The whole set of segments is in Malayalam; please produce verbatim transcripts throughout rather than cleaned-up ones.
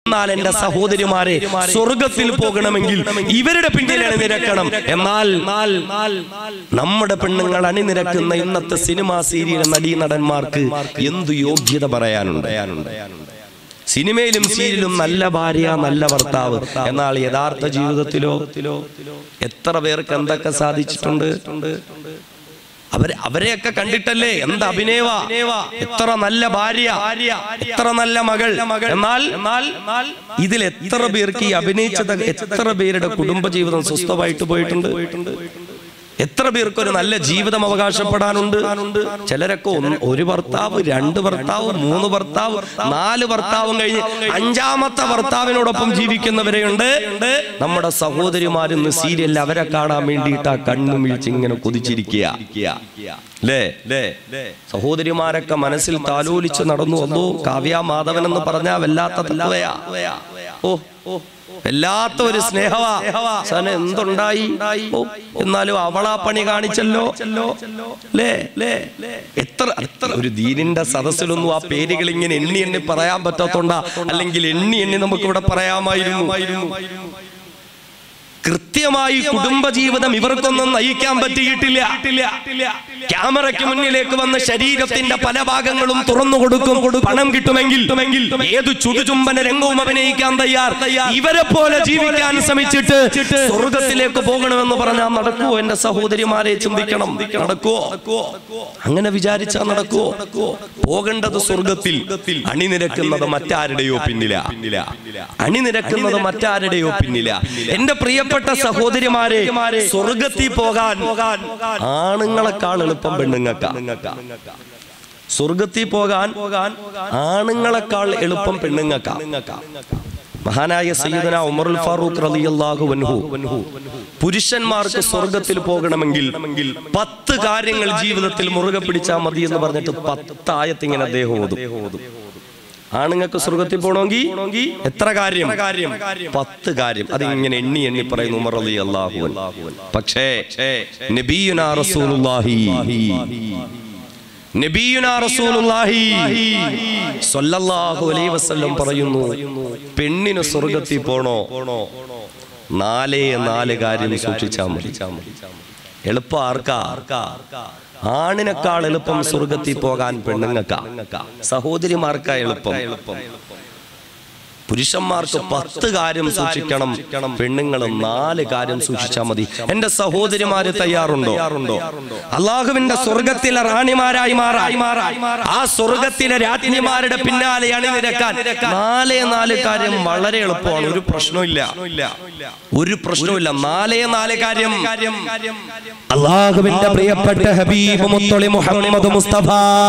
എന്നാൽ എന്റെ സഹോദരിമാരെ സ്വർഗത്തിൽ പോകണമെങ്കിൽ ഇവരുടെ പിന്നിൽ അണിനിരക്കണം. എന്നാൽ നമ്മുടെ പെണ്ണുങ്ങൾ അണിനിരക്കുന്ന ഇന്നത്തെ സിനിമാ സീരിയൽ നടീ നടന്മാർക്ക് എന്തു യോഗ്യത പറയാനുണ്ട്? സിനിമയിലും സീരിയലും നല്ല ഭാര്യ, നല്ല ഭർത്താവ്. എന്നാൽ യഥാർത്ഥ ജീവിതത്തിലോ എത്ര പേർക്ക് എന്തൊക്കെ സാധിച്ചിട്ടുണ്ട്? അവർ അവരെയൊക്കെ കണ്ടിട്ടല്ലേ എന്ത് അഭിനയവ, എത്ര നല്ല ഭാര്യ, എത്ര നല്ല മകൾ. എന്നാൽ ഇതിൽ എത്ര പേർക്ക് ഈ അഭിനയിച്ചത്, എത്ര പേരുടെ കുടുംബജീവിതം സ്വസ്ഥമായിട്ട് പോയിട്ടുണ്ട്? എത്ര പേർക്ക് ഒരു നല്ല ജീവിതം അവകാശപ്പെടാനുണ്ട്? ചിലരൊക്കെ ഒരു ഭർത്താവ്, രണ്ട് ഭർത്താവ്, മൂന്ന് ഭർത്താവ്, നാല് ഭർത്താവും കഴിഞ്ഞ് അഞ്ചാമത്തെ ഭർത്താവിനോടൊപ്പം ജീവിക്കുന്നവരെയുണ്ട്. നമ്മുടെ സഹോദരിമാരിന്ന് സീരിയൽ അവരെ കാണാൻ വേണ്ടിയിട്ട് ആ കണ്ണും വീഴ്ച ഇങ്ങനെ കൊതിച്ചിരിക്കുക അല്ലേ? സഹോദരിമാരൊക്കെ മനസ്സിൽ താലോലിച്ച് നടന്നു വന്നു. കാവ്യ മാധവൻ എന്ന് പറഞ്ഞാ വല്ലാത്ത തലവയാ. ഓ ഓ വല്ലാത്ത ഒരു സ്നേഹവാ. എന്തുണ്ടായി? എന്നാലും അവളാ പണി കാണിച്ചല്ലോ. എത്ര എത്ര ഒരു ദീനിന്റെ സദസ്സിലൊന്നും ആ പേരുകൾ ഇങ്ങനെ എണ്ണി എണ്ണി പറയാൻ പറ്റാത്തോണ്ടാ, അല്ലെങ്കിൽ എണ്ണി എണ്ണി നമുക്ക് ഇവിടെ പറയാമായിരുന്നു. കൃത്യമായി കുടുംബജീവിതം ഇവർക്കൊന്നും നയിക്കാൻ പറ്റിയിട്ടില്ല. ക്യാമറയ്ക്ക് മുന്നിലേക്ക് വന്ന് ശരീരത്തിന്റെ പല ഭാഗങ്ങളും തുറന്നു കൊടുക്കും. പണം കിട്ടുമെങ്കിൽ ഏത് ചുടുചുംബന രംഗവും അഭിനയിക്കാൻ തയ്യാർ. ഇവരെ പോലെ ജീവിക്കാൻ ശ്രമിച്ചിട്ട് സ്വർഗത്തിലേക്ക് പോകണമെന്ന് പറഞ്ഞാൽ നടക്കുവോ? എന്റെ സഹോദരിമാരെ ചിന്തിക്കണം. നടക്കുവോ? അങ്ങനെ വിചാരിച്ചാൽ നടക്കുവോ? പോകേണ്ടത് സ്വർഗത്തിൽ. അണിനിരക്കുന്നത് മറ്റാരുടെയോ പിന്നില. അണിനിരക്കുന്നത് മറ്റാരുടെയോ പിന്നില. എന്റെ പ്രിയപ്പെട്ട സഹോദരിമാരെ, സ്വർഗത്തിൽ പോകാൻ ആണുങ്ങളെക്കാൾ എളുപ്പം പെണ്ണുങ്ങൾക്കാ. സ്വർഗത്തിൽ പോകാൻ ആണുങ്ങളെക്കാൾ എളുപ്പം പെണ്ണുങ്ങൾക്കാ. മഹാനായ സയ്യിദന ഉമറുൽ ഫാറൂഖ് റളിയല്ലാഹു അൻഹു പുരുഷന്മാർക്ക് സ്വർഗത്തിൽ പോകണമെങ്കിൽ പത്ത് കാര്യങ്ങൾ ജീവിതത്തിൽ മുറുകെ പിടിച്ചാൽ മതി എന്ന് പറഞ്ഞിട്ട് പത്തായത്ത് ഇങ്ങനെ അദ്ദേഹം ഓതും. ആണുങ്ങൾക്ക് സ്വർഗത്തിൽ പോകണമെങ്കിൽ എത്ര കാര്യം? പത്ത് കാര്യം. അതിങ്ങനെ എണ്ണി എണ്ണി പറയുന്നു ഉമർ റളിയല്ലാഹു അൻഹു. പക്ഷേ നബിയുനാ റസൂലുള്ളാഹി നബിയുനാ റസൂലുള്ളാഹി സ്വല്ലല്ലാഹു അലൈഹി വസല്ലം പറയുന്നു, പെണ്ണിന് സ്വർഗത്തിൽ പോണോ നാലേ നാല് കാര്യം സൂക്ഷിച്ചാൽ മതി. എളുപ്പം ആർക്കാ? ആണിനേക്കാൾ എളുപ്പം സ്വർഗത്തിൽ പോകാൻ പെണ്ണുങ്ങൾക്കാ. സഹോദരിമാർക്കാ എളുപ്പം. പുരുഷന്മാർക്ക് പത്ത് കാര്യം സൂക്ഷിക്കണം, പെണ്ണുങ്ങൾ നാല് കാര്യം സൂക്ഷിച്ചാൽ മതി. എന്റെ സഹോദരിമാര് തയ്യാറുണ്ടോ? അള്ളാഹുവിന്റെ സ്വർഗത്തിലെ റാണിമാരായി മാറായി ആ സ്വർഗത്തിലെ രാജ്ഞിമാരുടെ പിന്നാലെ അണിനിരക്കാൻ നാലേ നാല് കാര്യം വളരെ എളുപ്പമാണ്. ഒരു പ്രശ്നമില്ല, ഒരു പ്രശ്നമില്ല. നാലേ നാല് കാര്യം അള്ളാഹുവിന്റെ പ്രിയപ്പെട്ട ഹബീബ് മുത്തളി മുഹമ്മദ് മുസ്തഫ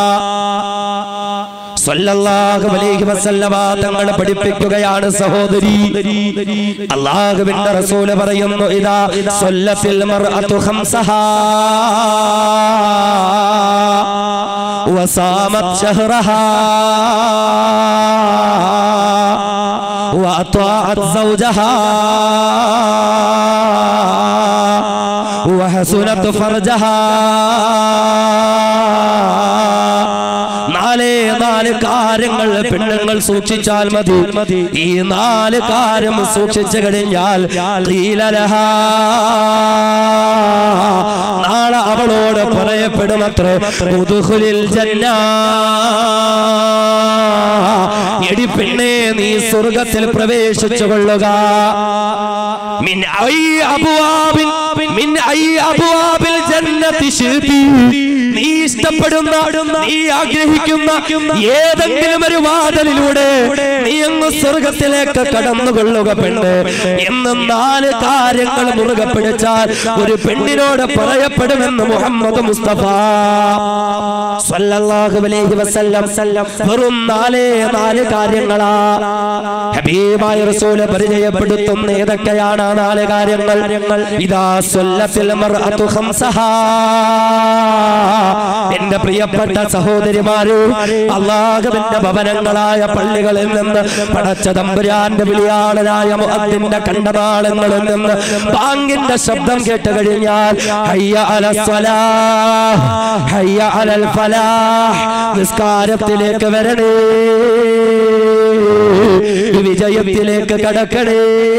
സല്ലല്ലാഹു അലൈഹി വസല്ലമ തങ്ങൾ പഠിപ്പിക്കുകയാണ് സഹോദരി. അല്ലാഹുവിന്റെ റസൂൽ പറയുന്നു, ഇദാ സല്ലത്തിൽ മർഅതു ഖംസഹാ വസാമത് ശഹ്റഹാ വഅത്വഅത് സൗജഹാ വഹസുനത് ഫർജഹാ. നാലേ നാല് കാര്യങ്ങൾ പെണ്ണുങ്ങൾ സൂക്ഷിച്ചാൽ മതി. ഈ നാല് കാര്യം സൂക്ഷിച്ചു കഴിഞ്ഞാൽ നാളെ അവളോട് പറയപ്പെടുമത്രേ, ഉദ്ഖുലിൽ ജന്ന, എടി പെണ്ണേ നീ സ്വർഗത്തിൽ പ്രവേശിച്ചു കൊള്ളുക. മിൻ ഐ അബ്വാബിൻ മിൻ ഐ അബ്വാബിൽ ജന്നതി ശിഅതി, നീ ഇഷ്ടപ്പെടുന്ന, നീ ആഗ്രഹിക്കുന്ന ഏതെങ്കിലും ഒരു വാതിലിലൂടെ നീ അങ്ങ് സ്വർഗത്തിലേക്ക് കടന്നുകൊള്ളുക പെണ്ണ് എന്ന് നാല് കാര്യങ്ങൾ മുറുകെ പിടിച്ചാൽ ഒരു പെണ്ണിനോട് പറയപ്പെടുമെന്ന് മുഹമ്മദ് മുസ്തഫ സല്ലല്ലാഹു അലൈഹി വസല്ലം. വെറും നാലേ നാല് കാര്യങ്ങളാ ഹബീബായ റസൂൽ പരിചയപ്പെടുത്തുന്ന. ഏതൊക്കെയാണ് ആ നാല് കാര്യങ്ങൾ? ഇദാ സല്ലത്തിൽ മർഅതു ഖംസഹാ. എന്റെ പ്രിയപ്പെട്ട സഹോദരിമാരെ, അല്ലാഹുവിന്റെ ഭവനങ്ങളായ പള്ളികളിൽ നിന്ന്, പടച്ച തമ്പുരാന്റെ വിളിയാളനായ മുഅദ്ദിന്റെ കണ്ടനാളങ്ങളിൽ നിന്ന് ബാങ്കിന്റെ ശബ്ദം കേട്ട് കഴിഞ്ഞാൽ ഹയ്യ അലസ് സ്വലാഹ് ഹയ്യ അലൽ ഫലാഹ്, നിസ്കാരത്തിലേക്ക് വരണേ, വിജയത്തിലേക്ക് കടക്കണേ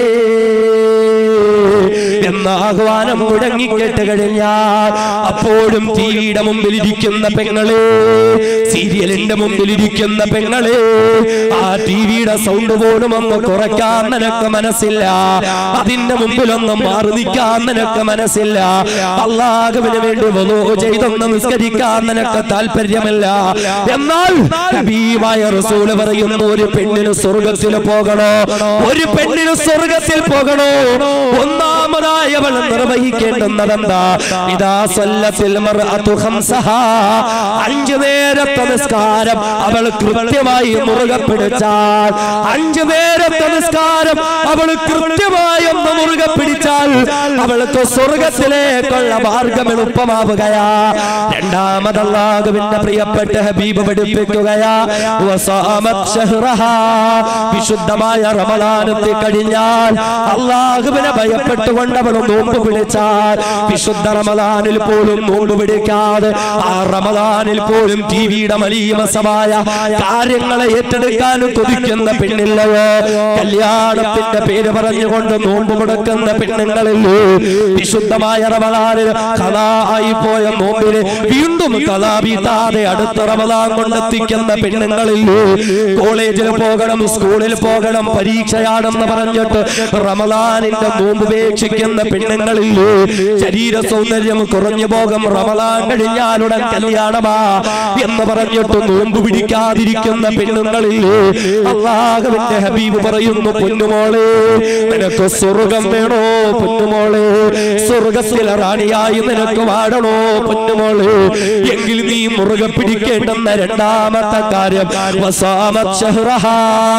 എന്ന ആഹ്വാനം മുടങ്ങിക്കെട്ട് കഴിഞ്ഞാൽ അപ്പോഴും ടിവിയുടെ മുമ്പിൽ ഇരിക്കുന്ന പെങ്ങളെ, സീരിയലിന്റെ മുമ്പിൽ ഇരിക്കുന്ന പെങ്ങളെ, ആ ടിവിയുടെ സൗണ്ട് പോലും ഒന്ന് കുറയ്ക്കാൻ നിനക്ക് മനസ്സില്ല, അതിന്റെ മുമ്പിലൊന്നും മാറി നിൽക്കാൻ നിനക്ക് മനസ്സില്ല, അല്ലാഹുവിന് വേണ്ടി വളൂ ചെയ്തൊന്ന് നിസ്കരിക്കാൻ നിനക്ക് താല്പര്യമില്ല. എന്നാൽ ഹബീബായ റസൂല് പറയുന്നു, ഒരു പെണ്ണിന് സ്വർഗത്തിൽ പോകണോ, ഒരു പെണ്ണിന് സ്വർഗത്തിൽ പോകണോ, ഒന്നാമതായി അവൾ നിർവഹിക്കേണ്ടുന്നതെന്താ? ഇദാ സല്ലത്തിൽ മർഅതു ഖംസഹാ, അഞ്ചു നേരത്തെ നിസ്കാരം അവൾ കൃത്യമായി മുറുകെ പിടിച്ചാൽ, അഞ്ചു നേരത്തെ നിസ്കാരം അവൾ കൃത്യമായി ഒന്ന് മുറുകെ പിടിച്ചാൽ അവൾക്ക് സ്വർഗത്തിലേക്കുള്ള മാർഗം എളുപ്പമാവുകയാ. രണ്ടാമത് അല്ലാഹുവിന്റെ പ്രിയപ്പെട്ട ഹബീബ് പഠിപ്പിക്കുകയാ, വസാമത് ശഹ്റഹാ, വിശുദ്ധമായ റമളാനെത്തി കഴിഞ്ഞാൽ അല്ലാഹുവിനെ ഭയപ്പെട്ടുകൊണ്ട് അവൾ നോമ്പ് പിടിച്ചാൽ, വിശുദ്ധ റമളാനിൽ പോലും നോമ്പ് പിടിക്കാതെ ആ റമളാനിൽ പോലും ടിവിയുടെ മലീമസമായ കാര്യങ്ങളെ ഏറ്റെടുക്കാൻ കൊതിക്കുന്ന പെണ്ണില്ലയോ? കല്യാണത്തിന്റെ പേര് പറഞ്ഞുകൊണ്ട് നോമ്പ് മുടക്കുന്ന പെണ്ണുങ്ങളില്ലേ? വിശുദ്ധമായ റമളാനിൽ ഖളായി പോയ നോമ്പിന് വീണ്ടും ഖളാ വീട്ടാതെ അടുത്ത റമളാൻ കൊണ്ടെത്തിക്കുന്ന പെണ്ണുങ്ങളില്ലേ? കോളേജിൽ പോകണം, സ്കൂളിൽ പോകണം, പരീക്ഷയാണെന്ന് പറഞ്ഞിട്ട് റമളാനിന്റെ നോമ്പ് ഉപേക്ഷിക്കുന്ന പെണ്ണുങ്ങളില്ലേ? ശരീര സൗന്ദര്യം കുറഞ്ഞു പോകും, റമളാൻ കഴിഞ്ഞാലുടൻ കല്യാണമാ എന്ന് പറഞ്ഞിട്ട് നോമ്പ് പിടിക്കാതിരിക്കുന്ന പെണ്ണുങ്ങളില്ലേ? അല്ലാഹുവിന്റെ ഹബീബ് പറയുന്നു, പൊന്നുമോളെ നിനക്ക് സ്വർഗം വേണോ പൊന്നുമോളെ? സ്വർഗത്തിലെ റാണിയായി നിനക്ക് വാഴണോ പൊന്നുമോളെ? എങ്കിൽ നീ മുറുകെ പിടിക്കേണ്ടുന്ന രണ്ടാമത്തെ കാര്യം വസാമത് ശഹ്റഹാ,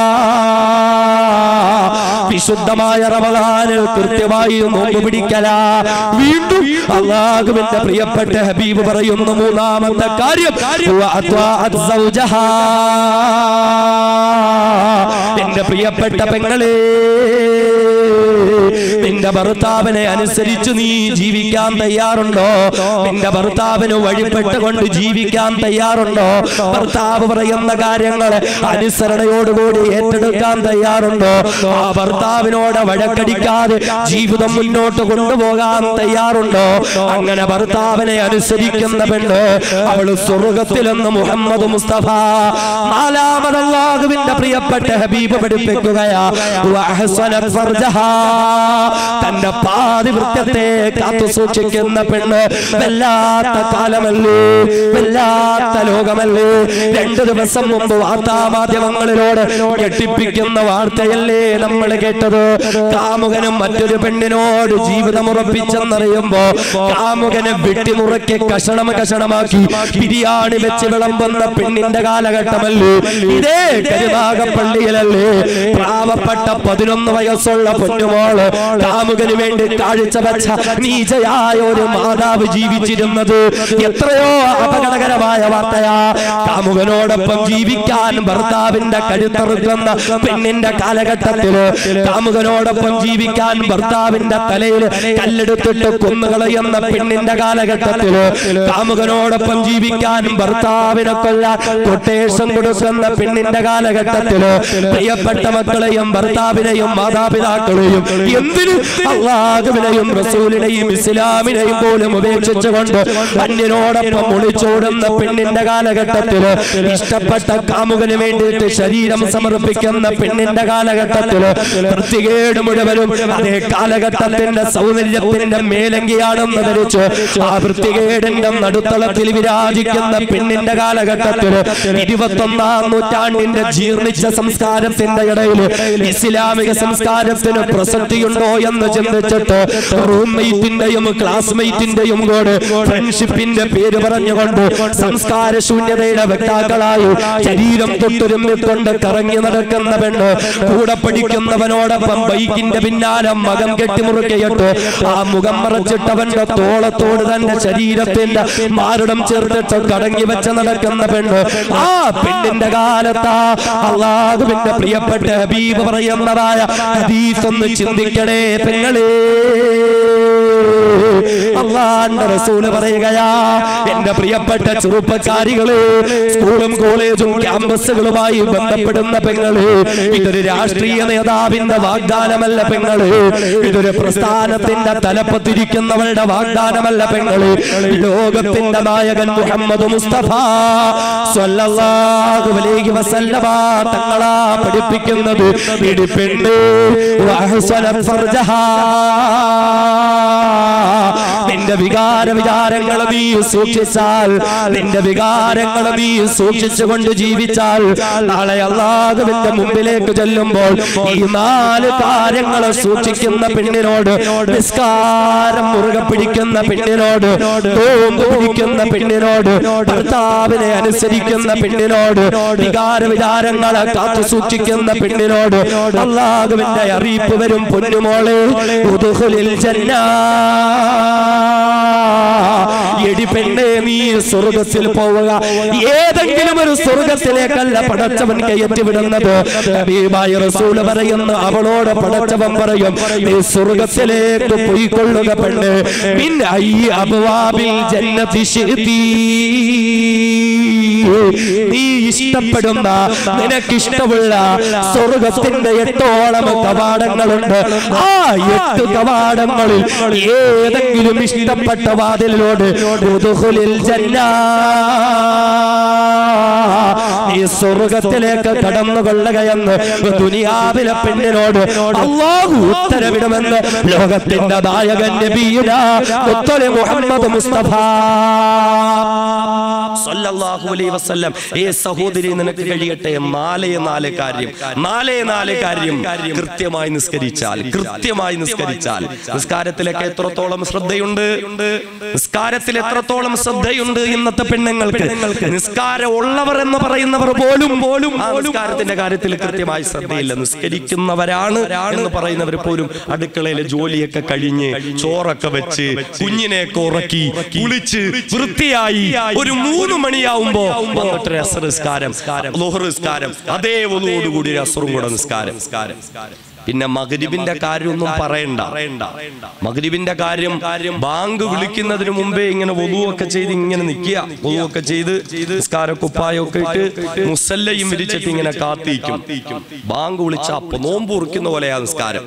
വിശുദ്ധമായ റമളാനിൽ കൃത്യമായി നോമ്പ് പിടിക്കലാ. വീണ്ടും അല്ലാഹുവിന്റെ പ്രിയപ്പെട്ട ഹബീബ് പറയുന്നു, മൂന്നാമത്തെ കാര്യം വഅത്വാഅത് സൗജഹാ, എന്റെ പ്രിയപ്പെട്ട പെങ്ങളെ, നിന്റെ ഭർത്താവിനെ അനുസരിച്ച് നീ ജീവിക്കാൻ തയ്യാറുണ്ടോ? നിന്റെ ഭർത്താവിന് വഴിപ്പെട്ടുകൊണ്ട് ജീവിക്കാൻ തയ്യാറുണ്ടോ? ഭർത്താവ് പറയുന്ന കാര്യങ്ങൾ അനുസരണയോടുകൂടി ഏറ്റെടുക്കാൻ തയ്യാറുണ്ടോ? ആ ഭർത്താവിനോട് വഴക്കടിക്കാതെ ജീവിതം മുന്നോട്ട് കൊണ്ടുപോകാൻ തയ്യാറുണ്ടോ? അങ്ങനെ ഭർത്താവിനെ അനുസരിക്കുന്ന പെണ്ണ് അവള് സ്വർഗത്തിലെന്ന് മുഹമ്മദ് മുസ്തഫ. നാലാമത് അല്ലാഹുവിന്റെ പ്രിയപ്പെട്ട ഹബീബ് പഠിപ്പിക്കുകയാ, വഅഹ്സനത് ഫർജഹാ, തന്റെ പാതിവൃത്യത്തെ കാത്തു സൂക്ഷിക്കുന്ന പെണ്ണ്. വല്ലാത്ത കാലമല്ലേ, വല്ലാത്ത ലോകമല്ലേ. രണ്ടു ദിവസം മുമ്പ് വാർത്താ മാധ്യമങ്ങളിലൂടെ ഞെട്ടിപ്പിക്കുന്ന വാർത്തയല്ലേ നമ്മൾ കേട്ടത്? കാമുകനും മറ്റൊരു പെണ്ണിനോട് ജീവിതം ഉറപ്പിച്ചെന്നറിയുമ്പോ കാമുകനെ വെട്ടിമുറക്കി കഷണം കഷണമാക്കി ബിരിയാണി വെച്ച് വിളമ്പുന്ന പെണ്ണിന്റെ കാലഘട്ടമല്ലേ ഇതേ? കരുനാഗപ്പള്ളിയിലല്ലേ പാവപ്പെട്ട പതിനൊന്ന് വയസ്സുള്ള പൊന്നുമോള് കാമുകന് വേണ്ടി കാഴ്ച വെച്ച നീചയായ ഒരു മാതാവ് ജീവിച്ചിരുന്നത്? എത്രയോ അപകടകരമായ വാർത്തയാ. കാമുകനോടൊപ്പം ജീവിക്കാൻ ഭർത്താവിന്റെ കഴുത്തറുക്കുന്ന പെണ്ണിന്റെ കാലഘട്ടത്തില്, കാമുകനോടൊപ്പം ജീവിക്കാൻ ഭർത്താവിന്റെ തലയിൽ കല്ലെടുത്തിട്ട് കൊന്നുകളയുന്ന പെണ്ണിന്റെ കാലഘട്ടത്തില്, കാമുകനോടൊപ്പം ജീവിക്കാൻ ഭർത്താവിനെ കൊല്ലാൻ കൊട്ടേഷൻ കൊടുക്കുന്ന പെണ്ണിന്റെ കാലഘട്ടത്തില്, പ്രിയപ്പെട്ട മക്കളെയും ഭർത്താവിനെയും മാതാപിതാക്കളെയും എന്തിന് അല്ലാഹുവിനെയും റസൂലിനെയും ഇസ്ലാമിനെയും പോലും ഉപേക്ഷിച്ചുകൊണ്ട് അന്യനോടൊപ്പം ഒളിച്ചോടുന്ന പെണ്ണിന്റെ കാലഘട്ടത്തില്, ഇഷ്ടപ്പെട്ട കാമുകന് വേണ്ടിയിട്ട് ശരീരം സമർപ്പിക്കുന്ന പെണ്ണിന്റെ കാലഘട്ടത്തില്, വൃത്തികേട് മുഴുവനും അതേ കാലഘട്ടത്തിന്റെ സൗന്ദര്യത്തിന്റെ മേലങ്കിയാണെന്ന് ധരിച്ച് ആ വൃത്തികേടിന്റെ നടുത്തളത്തിൽ വിരാജിക്കുന്ന പെണ്ണിന്റെ കാലഘട്ടത്തില്, ഇരുപത്തൊന്നാം നൂറ്റാണ്ടിന്റെ ജീർണിച്ച സംസ്കാരത്തിന്റെ ഇടയിൽ ഇസ്ലാമിക സംസ്കാരത്തിന് പ്രസക്തിയുണ്ടോ എന്ന് ചിന്തിച്ചിട്ട് റൂംമേറ്റിന്റെയും ക്ലാസ്മേറ്റിന്റെയും കൂടെ ഫ്രണ്ട്ഷിപ്പിന്റെ പേര് പറഞ്ഞുകൊണ്ട് സംസ്കാര ശൂന്യതയുടെ വ്യക്താക്കളായി ശരീരം തൊട്ടുരുമ്മിക്കൊണ്ട് കറങ്ങി നടക്കുന്ന പെണ്ണ്, കൂടെ പഠിക്കുന്നവനോടൊപ്പം ബൈക്കിന്റെ പിന്നാലെ മകം കെട്ടിമുറുക്കയിട്ട് ആ മുഖം മറച്ചിട്ടവന്റെ തോളത്തോട് തന്റെ ശരീരത്തിന്റെ മാരടം ചേർത്തിട്ട് കടങ്ങി വെച്ച് നടക്കുന്ന പെണ്ണ്. ആ പെണ്ണിന്റെ കാലത്താ അല്ലാഹുവിന്റെ പ്രിയപ്പെട്ട ഹബീബ് പറയുന്നതായ ഹദീസ് ഒന്ന് ചിന്തിക്കണേ പെങ്ങളെ. അല്ലാഹുവിന്റെ റസൂൽ പറയുകയാ, എന്റെ പ്രിയപ്പെട്ട ചെറുപ്പക്കാരികളെ, സ്കൂളും കോളേജും ക്യാമ്പസുകളുമായി ബന്ധപ്പെടുന്ന പെങ്ങള്, ഇതൊരു രാഷ്ട്രീയ നേതാവിന്റെ വാഗ്ദാനമല്ല പെങ്ങള്, ഇതൊരു പ്രസ്ഥാനത്തിന്റെ തലപ്പത്തിരിക്കുന്നവരുടെ വാഗ്ദാനമല്ല പെങ്ങള്. ലോകത്തിന്റെ നായകൻ മുഹമ്മദ് മുസ്തഫ സ്വല്ലല്ലാഹു അലൈഹി വസല്ലമ തങ്ങളാ പഠിപ്പിക്കുന്നത്, ഇടിപ്പെണ്ണ് വഹ്സന ഫർജഹാ, നിന്റെ വികാര വിചാരങ്ങൾ നീ സൂക്ഷിച്ചാൽ, നിന്റെ വികാരങ്ങൾ നീ സൂക്ഷിച്ചുകൊണ്ട് ജീവിച്ചാൽ, നാളെ അല്ലാഹുവിന്റെ മുമ്പിലേക്ക് ചെല്ലുമ്പോൾ ഈ നാല് കാര്യങ്ങൾ സൂക്ഷിക്കുന്ന പെണ്ണിനോട്, നിസ്കാരം മുറുകെ പിടിക്കുന്ന പെണ്ണിനോട്, നോമ്പ് പിടിക്കുന്ന പെണ്ണിനോട്, ഭർത്താവിനെ അനുസരിക്കുന്ന പെണ്ണിനോട്, വികാര വിചാരങ്ങളെ കാത്തു സൂക്ഷിക്കുന്ന പെണ്ണിനോട് അല്ലാഹുവിന്റെ അറിയിപ്പ് വരും, പൊന്നുമോളെ ഉദ്ഖുലിൽ ജന്ന, എടി പെണ്ണേ നീ സ്വർഗത്തിൽ പോവുക. ഏതെങ്കിലും ഒരു സ്വർഗത്തിലേക്കല്ല പടച്ചവൻ കയറ്റിവിടുന്നത്. ഹബീബായ റസൂൽ പറയുന്നു, അവളോട് പടച്ചവൻ പറയും, നീ സ്വർഗത്തിലേക്ക് പോയിക്കൊള്ളുക പെണ്ണ്, മിൻ ഐ അബ്വാബിൽ ജന്നതി ശിഅതി, നീ ഇഷ്ടപ്പെടുന്ന നിനക്കിഷ്ടമുള്ള സ്വർഗത്തിന്റെ എട്ടോളം കവാടങ്ങളുണ്ട്. ആ എട്ട് കവാടങ്ങളിൽ ഏതെങ്കിലും ഇഷ്ടപ്പെട്ട വാതിലിനോട് ഉദ്ഖുലിൽ ജന്ന, ഈ സ്വർഗത്തിലേക്ക് കടന്നുകൊള്ളുകയെന്ന് ദുനിയാവിലെ പെണ്ണിനോട് അല്ലാഹു ഉത്തരവിടുമെന്ന് ലോകത്തിന്റെ നായകൻ നബിയുനാ മുത്തലി മുഹമ്മദ് മുസ്തഫ സല്ലല്ലാഹു അലൈഹി വസല്ലം. ഏ സഹോദരി, നിനക്ക് കഴിയട്ടെ നാലേ നാല് കാര്യം, നാലേ നാല് കാര്യം കൃത്യമായി നിസ്കരിച്ചാൽ, കൃത്യമായി നിസ്കരിച്ചാൽ. നിസ്കാരത്തിലൊക്കെ എത്രത്തോളം ശ്രദ്ധയുണ്ട്, നിസ്കാരത്തിൽ എത്രത്തോളം ശ്രദ്ധയുണ്ട് ഇന്നത്തെ പെണ്ണുങ്ങൾക്ക്. നിസ്കാരം ഉള്ളവർ എന്ന് പറയുന്നവർ പോലും പോലും നിസ്കാരത്തിന്റെ കാര്യത്തിൽ കൃത്യമായി ശ്രദ്ധയില്ല. നിസ്കരിക്കുന്നവരാണ് എന്ന് പറയുന്നവർ പോലും അടുക്കളയിലെ ജോലിയൊക്കെ കഴിഞ്ഞ് ചോറൊക്കെ വെച്ച് കുഞ്ഞിനെയൊക്കെ ഉറക്കി കുളിച്ച് വൃത്തിയായി ഒരു മൂന്ന് മണിയാവുമ്പോ വന്നിട്ട് അസ്ർ നിസ്കാരം, ളുഹർ നിസ്കാരം, അതേ വളുവോടുകൂടി അസ്റും കൂടെ നിസ്കാരം. പിന്നെ മഗ്രിബിന്റെ കാര്യമൊന്നും പറയണ്ട. മഗ്രിബിന്റെ കാര്യം ബാങ്ക് വിളിക്കുന്നതിന് മുമ്പേ ഇങ്ങനെ വളുവൊക്കെ ചെയ്ത് ഇങ്ങനെ നിൽക്കുക, വളുവൊക്കെ ചെയ്ത് നിസ്കാര കുപ്പായൊക്കെ ഇട്ട് മുസല്ലയും വിരിച്ചിട്ട് ഇങ്ങനെ കാത്തിരിക്കും. ബാങ്ക് വിളിച്ച അപ്പൊ നോമ്പ് ഉറിക്കുന്ന പോലെയാ നിസ്കാരം.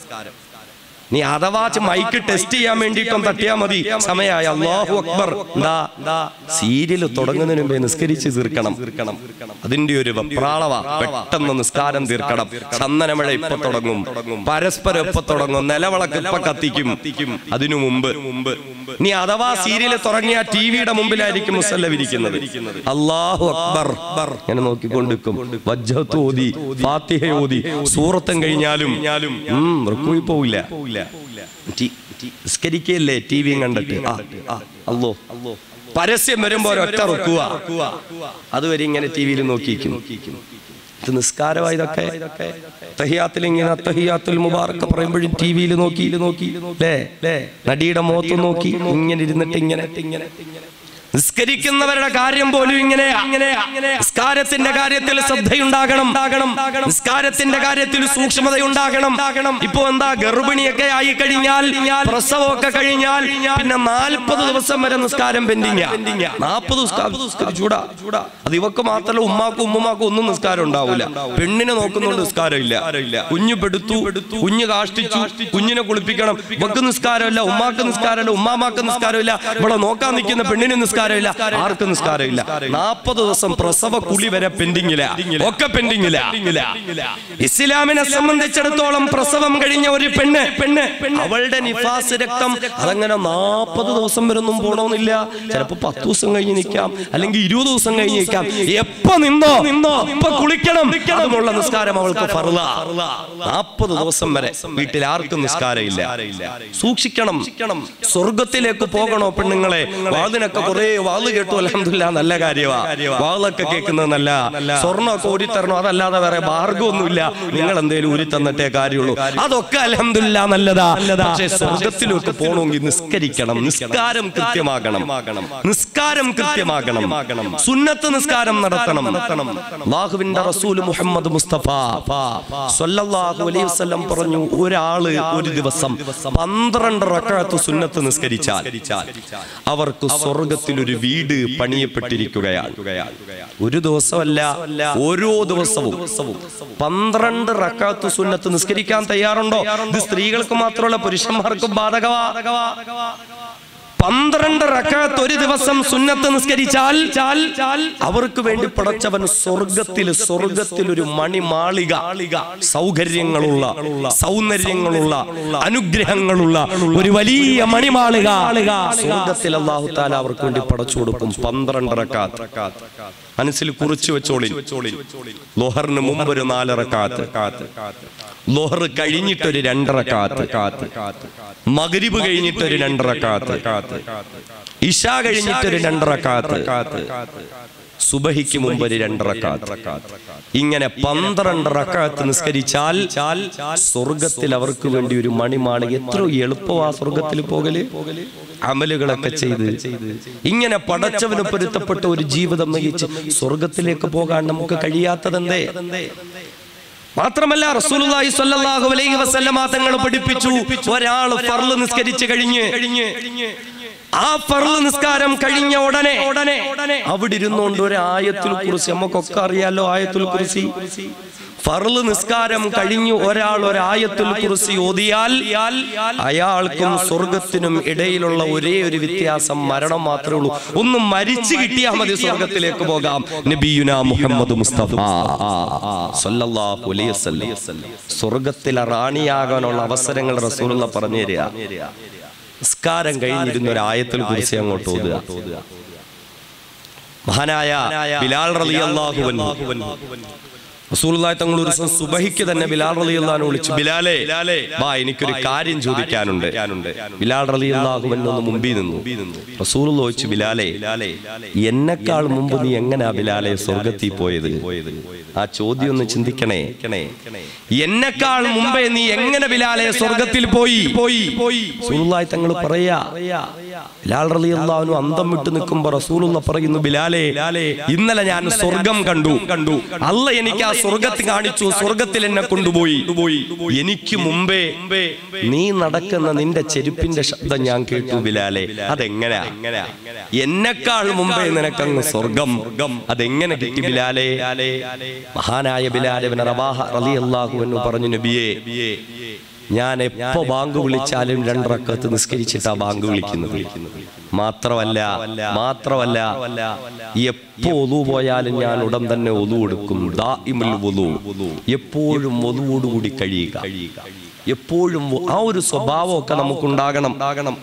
നീ അഥവാ മൈക്ക് ടെസ്റ്റ് ചെയ്യാൻ വേണ്ടിയിട്ടും തട്ടിയാ മതി, സമയമായി അല്ലാഹു അക്ബർ. എന്താ സീരിയൽ തുടങ്ങുന്നതിന് മുമ്പേ നിസ്കരിച്ച് തീർക്കണം. അതിന്റെ ഒരു വെപ്രാളവ, പെട്ടെന്ന് നിസ്കാരം തീർക്കണം. ചന്ദനമഴ ഇപ്പൊ തുടങ്ങും, പരസ്പരം ഇപ്പൊ തുടങ്ങും, നിലവിളക്ക് ഇപ്പൊ കത്തിക്കും. അതിനു മുമ്പ് നീ അഥവാ സീരിയൽ തുടങ്ങിയ ടി വിയുടെ മുമ്പിലായിരിക്കും മുസല്ല വിരിക്കുന്നത്. അല്ലാഹു അക്ബർ ഇങ്ങനെ നോക്കിക്കൊണ്ടിരിക്കും. വജ്ജത്ത് ഓതി, ഫാത്തിഹ ഓതി, സൂറത്തും കഴിഞ്ഞാലും റുക്കൂഇ പോവില്ല. നിസ്കരിക്കല്ലേ ടി വിയും കണ്ടിട്ട്. അല്ലോ പരസ്യം വരുമ്പോ ഒറ്റ റുക്കുവാ, അതുവരെ ഇങ്ങനെ ടി വിയിൽ നോക്കിയിരിക്കും. ഇത് നിസ്കാരമായി. ഇതൊക്കെ തഹിയാത്തിൽ ഇങ്ങനെ തഹിയാത്തുൽ മുബാറക്ക് പറയുമ്പോഴും ടി വിയിൽ നോക്കി നോക്കി അല്ലേ, നടിയുടെ മുഖത്ത് നോക്കി ഇങ്ങനെ ഇരുന്നിട്ട് ഇങ്ങനെ ഇങ്ങനെ നിസ്കരിക്കുന്നവരുടെ കാര്യം പോലും ഇങ്ങനെ. നിസ്കാരത്തിന്റെ കാര്യത്തിൽ ശ്രദ്ധയുണ്ടാകണം, നിസ്കാരത്തിന്റെ കാര്യത്തിൽ സൂക്ഷ്മതയുണ്ടാകണം. ഇപ്പൊ എന്താ, ഗർഭിണിയൊക്കെ ആയി കഴിഞ്ഞാൽ, പ്രസവമൊക്കെ കഴിഞ്ഞാൽ പിന്നെ നാൽപ്പത് ദിവസം വരെ നിസ്കാരം പെൻഡിങ്. നാൽപ്പത് ചൂടാ ചൂടാ അത് ഇവക്ക് മാത്രമല്ല, ഉമ്മാക്കും ഉമ്മാക്കും ഒന്നും നിസ്കാരം ഉണ്ടാവില്ല. പെണ്ണിനെ നോക്കുന്നുണ്ട് നിസ്കാരം ഇല്ല. കുഞ്ഞു പെടുത്തു, കുഞ്ഞു കാഷ്ടിച്ചു, കുഞ്ഞിനെ കുളിപ്പിക്കണം, ഇവക്ക് നിസ്കാരമില്ല, ഉമ്മാക്ക് നിസ്കാരമില്ല, ഉമ്മാമാക്ക് നിസ്കാരമില്ല, ഇവിടെ നോക്കാൻ നിൽക്കുന്ന പെണ്ണിന് നിസ്കാരം, ആർക്കും നിസ്കാരമില്ല. നാൽപ്പത് ദിവസം പ്രസവ കുളി വരെ പെൻഡിങ്ങില്ല, ഒക്കെ പെൻഡിങ്ങില്ല. ഇസ്ലാമിനെ സംബന്ധിച്ചിടത്തോളം പ്രസവം കഴിഞ്ഞ ഒരു പെണ്ണ് പെണ്ണ് അവളുടെ നിഫാസ് രക്തം അതങ്ങനെ നാൽപ്പത് ദിവസം വരെ ഒന്നും പോണമെന്നില്ല. ചിലപ്പോ പത്ത് ദിവസം കഴിഞ്ഞ് നിൽക്കാം, അല്ലെങ്കിൽ ഇരുപത് ദിവസം കഴിഞ്ഞ് നിൽക്കാം. എപ്പോ നിന്നോ നിന്നോ ഇപ്പൊ കുളിക്കണം, അതുമുള്ള നിസ്കാരം അവൾക്ക് ഫർളാ. നാൽപ്പത് ദിവസം വരെ വീട്ടിൽ ആർക്കും നിസ്കാരമില്ല. സൂക്ഷിക്കണം. സ്വർഗത്തിലേക്ക് പോകണോ പെണ്ണുങ്ങളെ? അതിനൊക്കെ കുറെ വാള് കേട്ടു അൽഹംദുലില്ലാ നല്ല കാര്യമാ, വാളൊക്കെ കേൾക്കുന്നത് നല്ല, സ്വർണ്ണമൊക്കെ ഊരിത്തരണോ അതല്ലാതെ വേറെ മാർഗമൊന്നുമില്ല, നിങ്ങൾ എന്തേലും ഊരി തന്നിട്ടേ കാര്യമുള്ളൂ, അതൊക്കെ അൽഹംദുലില്ലാ നല്ലതാ. പക്ഷേ സ്വർഗത്തിലേക്ക് പോകണമെങ്കിൽ നിസ്കരിക്കണം, നിസ്കാരം കൃത്യമാകണം, നിസ്കാരം കൃത്യമാകണം, സുന്നത്ത് നിസ്കാരം നടത്തണം. അല്ലാഹുവിന്റെ റസൂൽ മുഹമ്മദ് മുസ്തഫ സ്വല്ലല്ലാഹു അലൈഹി വസല്ലം പറഞ്ഞു, ഒരാള് ഒരു ദിവസം പന്ത്രണ്ട് റക്അത്ത് സുന്നത്ത് നിസ്കരിച്ചാൽ അവർക്ക് സ്വർഗത്തിൽ ഒരു വീട് പണിയപ്പെട്ടിരിക്കുകയാണ്. ഒരു ദിവസമല്ല, ഓരോ ദിവസവും പന്ത്രണ്ട് റക്അത്ത് സുന്നത്ത് നിസ്കരിക്കാൻ തയ്യാറുണ്ടോ? ഇത് സ്ത്രീകൾക്ക് മാത്രമല്ല, പുരുഷന്മാർക്കും ബാധകമാ. പന്ത്രണ്ട് റക്അത്ത് ഒരു ദിവസം സുന്നത്ത് നിസ്കരിച്ചാൽ അവർക്ക് വേണ്ടി പടച്ചവൻ സ്വർഗത്തിൽ സ്വർഗത്തിൽ ഒരു മണിമാളിക, സൗകര്യങ്ങളുള്ള, സൗന്ദര്യങ്ങളുള്ള, അനുഗ്രഹങ്ങളുള്ള ഒരു വലിയ മണിമാളിക സ്വർഗത്തിൽ അല്ലാഹു തആല അവർക്ക് വേണ്ടി പടച്ചു കൊടുക്കും. പന്ത്രണ്ട് റക്അത്ത് മനസ്സിൽ കുറിച്ചു വെച്ചോളി. ലോഹറിന് മുമ്പ് ഒരു നാല് റക്അത്ത്, ലോഹർ കഴിഞ്ഞിട്ടൊരു രണ്ട് റക്അത്ത്, മഗ്രിബ് കഴിഞ്ഞിട്ടൊരു രണ്ട് റക്അത്ത്, ഇശാ കഴിഞ്ഞിട്ടൊരു രണ്ട് റക്അത്ത്, സുബഹിക്ക് മുമ്പ് ഒരു രണ്ട് റക്അത്ത്. ഇങ്ങനെ പന്ത്രണ്ട് റക്അത്ത് നിസ്കരിച്ചാൽ സ്വർഗത്തിൽ അവർക്ക് വേണ്ടി ഒരു മണിമാളിക. എത്ര എളുപ്പമാ സ്വർഗത്തിൽ പോകല്, അമലുകളൊക്കെ ചെയ്ത് ഇങ്ങനെ പടച്ചവന് പൊരുത്തപ്പെട്ട ഒരു ജീവിതം നയിച്ച് സ്വർഗത്തിലേക്ക് പോകാൻ നമുക്ക് കഴിയാത്തതെന്തേ? മാത്രമല്ല റസൂലുള്ളാഹി സ്വല്ലല്ലാഹു അലൈഹി വസല്ലമ തങ്ങൾ പഠിപ്പിച്ചു, ഒരാൾ ഫർള് നിസ്കരിച്ചു കഴിഞ്ഞ് ആ ഫർള് നിസ്കാരം കഴിഞ്ഞ ഉടനെ അവിടെ ഇരുന്നുകൊണ്ട് ഒരു ആയത്തുൽ കുർസി, നമുക്കൊക്കെ അറിയാലോ ആയത്തുൽ കുർസി. ഫർള് നിസ്കാരം കഴിഞ്ഞു ഒരാൾ ഒരു ആയത്തുൽ കുർസി ഓതിയാൽ അയാൾക്കും സ്വർഗത്തിനും ഇടയിലുള്ള ഒരേ ഒരു വ്യത്യാസം മരണം മാത്രമേ ഉള്ളൂ. ഒന്ന് മരിച്ചു കിട്ടിയാൽ മതി, സ്വർഗത്തിലേക്ക് പോകാം. നബിയുനാ മുഹമ്മദ് മുസ്തഫ സ്വല്ലല്ലാഹു അലൈഹി വസല്ലം സ്വർഗത്തിലെ റാണിയാകാനുള്ള അവസരങ്ങൾ റസൂലുള്ളാഹി പറഞ്ഞു തരിക. നിസ്കാരം കഴിഞ്ഞിരുന്ന ഒരു ആയത്തുൽ കുർസി അങ്ങോട്ട് ഓതുക. മഹാനായ ബിലാൽ റളിയല്ലാഹു അൻഹു റസൂലുള്ളാഹി തങ്ങൾ ഒരു ദിവസം സുബഹിക്ക് തന്നെ ബിലാൽ റളിയല്ലാഹു അൻഹു വിളിച്ചു, ബിലാലേ വാ എനിക്കൊരു കാര്യം ചോദിക്കാനുണ്ട്. ബിലാൽ റളിയല്ലാഹു അൻഹു മുമ്പിൽ നിന്നു. റസൂലുള്ളാഹി ചോദിച്ചു, ബിലാലേ എന്നെക്കാൾ മുമ്പ് നീ എങ്ങനെയാ ബിലാലേ സ്വർഗത്തിൽ പോയത്? ആ ചോദ്യം ഒന്ന് ചിന്തിക്കണേ. എന്നെക്കാൾ മുമ്പേ നീ എങ്ങനെ ബിലാലേ സ്വർഗത്തിൽ പോയി? റസൂലുള്ളാഹി തങ്ങൾ പറയാ, ബിലാൽ റളിയല്ലാഹു അൻഹു അന്തം വിട്ടു നിൽക്കുമ്പോൾ റസൂലുള്ളാഹി പറയുന്നു, ബിലാലേ ഇന്നലെ ഞാൻ സ്വർഗം കണ്ടു കണ്ടു അല്ലാഹ് എനിക്ക് ആ സ്വർഗത്തിൽ കാണിച്ചു, സ്വർഗത്തിൽ എന്നെ കൊണ്ടുപോയി. എനിക്ക് മുമ്പേ നീ നടക്കുന്ന നിന്റെ ചെരുപ്പിന്റെ ശബ്ദം ഞാൻ കേട്ടു ബിലാലേ. അതെങ്ങനെയാ? എന്നെക്കാൾ മുമ്പേ നിനക്കങ്ങ് സ്വർഗം, അതെങ്ങനെ കിട്ടി ബിലാലേ? മഹാനായ ബിലാൽ ഇബ്നു റബാഹ റളിയല്ലാഹു അൻഹു പറഞ്ഞു, നബിയേ ഞാൻ എപ്പോ ബാങ്ക് വിളിച്ചാലും രണ്ട് റക്അത്ത് നിസ്കരിച്ചിട്ടാ ബാങ്ക് വിളിക്കുന്നത്. മാത്രമല്ല മാത്രമല്ല എപ്പോ ഒളു പോയാലും ഞാൻ ഉടൻ തന്നെ ഒളു എടുക്കും. ദാഇമുൽ വുളു, എപ്പോഴും ഒളുവോടുകൂടി കഴിയുക. എപ്പോഴും ആ ഒരു സ്വഭാവമൊക്കെ നമുക്കുണ്ടാകണം.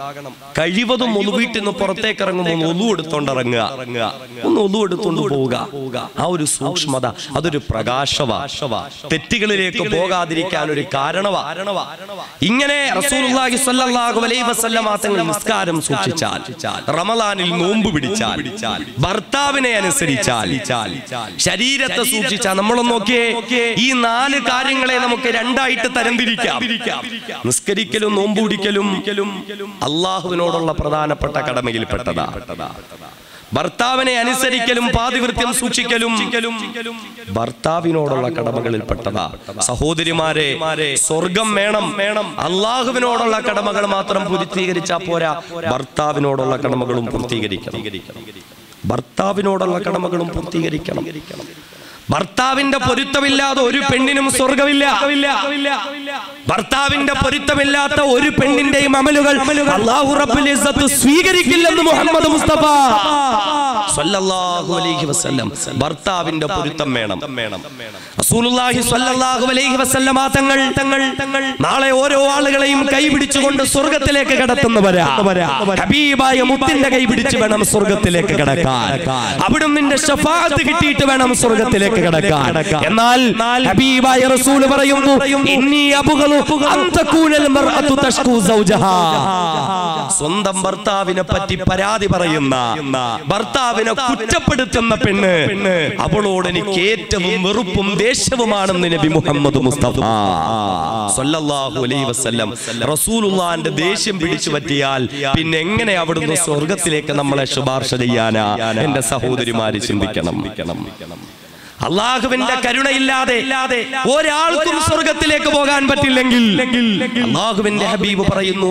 കഴിവതും ഒളു വീട്ടിൽ നിന്ന് പുറത്തേക്ക് ഇറങ്ങുമ്പോൾ ഒളു എടുത്തോണ്ട് ഇറങ്ങുക, ഒന്ന് ഒളു എടുത്തോണ്ട് പോവുക. ആ ഒരു സൂക്ഷ്മത, അതൊരു പ്രകാശവാ, തെറ്റുകളിലേക്ക് പോകാതിരിക്കാൻ ഒരു കാരണവാ. ഇങ്ങനെ റസൂലുള്ളാഹി സ്വല്ലല്ലാഹു അലൈഹി വസല്ലം തങ്ങൾ നിസ്കാരം സൂക്ഷിച്ചാൽ, റമളാനിൽ നോമ്പ് പിടിച്ചാൽ, ഭർത്താവിനെ അനുസരിച്ചാൽ, ശരീരത്തെ സൂക്ഷിച്ചാൽ, നമ്മളൊന്ന് നോക്കിയേ, ഈ നാല് കാര്യങ്ങളെ നമുക്ക് രണ്ടായിട്ട് തരംതിരിക്കാം. നിസ്കരിക്കലും നോമ്പ് പിടിക്കലും അള്ളാഹുവിനോടുള്ള പ്രധാനപ്പെട്ട കടമയിൽപ്പെട്ടതാ. ഭർത്താവിനെ അനുസരിക്കലും പാതിവൃത്യം സൂക്ഷിക്കലും ഭർത്താവിനോടുള്ള കടമകളിൽപ്പെട്ടതാ. സഹോദരിമാരെ, സ്വർഗം വേണം, അള്ളാഹുവിനോടുള്ള കടമകൾ മാത്രം പൂർത്തീകരിച്ചാൽ പോരാ, ഭർത്താവിനോടുള്ള കടമകളും പൂർത്തീകരിക്കണം. ഭർത്താവിനോടുള്ള കടമകളും പൂർത്തീകരിക്കണം. ഭർത്താവിന്റെ പൊരുത്തമില്ലാതെ ഒരു പെണ്ണിനും സ്വർഗമില്ല. ഭർത്താവിന്റെ പൊരുത്തമില്ലാത്ത ഒരു പെണ്ണിന്റെയും അമലുകൾ അല്ലാഹു റബ്ബുൽ ഇസ്സത്ത് സ്വീകരിക്കില്ലെന്ന് മുഹമ്മദ് മുസ്തഫ സ്വല്ലല്ലാഹു അലൈഹി വസല്ലം. ഭർത്താവിന്റെ പൊരുത്തം വേണം. റസൂലുള്ളാഹി സ്വല്ലല്ലാഹു അലൈഹി വസല്ലം തങ്ങൾ നാളെ ഓരോ ആളുകളെയും കൈപിടിച്ചുകൊണ്ട് സ്വർഗത്തിലേക്ക് കടത്തുന്നവരാ. ഹബീബായ മുത്തിന്റെ കൈപിടിച്ച് വേണം സ്വർഗത്തിലേക്ക് കടക്കാൻ. അവിടുന്ന് നിന്റെ ശഫാഅത്ത് കിട്ടിയിട്ട് വേണം സ്വർഗത്തിലേക്ക് കടക്കാൻ. എന്നാൽ ഹബീബായ റസൂൽ പറയുന്നു, ഇന്നി അബ്ഗളു അൻ തകൂനൽ മർഅതു തഷ്കു സൗജഹാ. സ്വന്തം ഭർത്താവിനെ പറ്റി പരാതി പറയുന്ന, ഭർത്താവിനെ കുറ്റപ്പെടുത്തുന്ന പെണ്ണ്, അവളോട് എനിക്ക് ഏറ്റവും വെറുപ്പും ദേഷ്യവുമാണെന്ന് നബി മുഹമ്മദ് മുസ്തഫ സല്ലല്ലാഹു അലൈഹി വസല്ലം. റസൂലുള്ളാഹിന്റെ ദേഷ്യം പിടിച്ചു പറ്റിയാൽ പിന്നെ എങ്ങനെ അവിടുന്ന് സ്വർഗത്തിലേക്ക് നമ്മളെ ശുപാർശ ചെയ്യാനാ? എന്റെ സഹോദരിമാര് ചിന്തിക്കണം. അള്ളാഹുവിന്റെ കരുണയില്ലാതെ ഒരാൾക്കും സ്വർഗത്തിലേക്ക് പോകാൻ പറ്റില്ലെങ്കിൽ അള്ളാഹുവിന്റെ ഹബീബ് പറയുന്നു,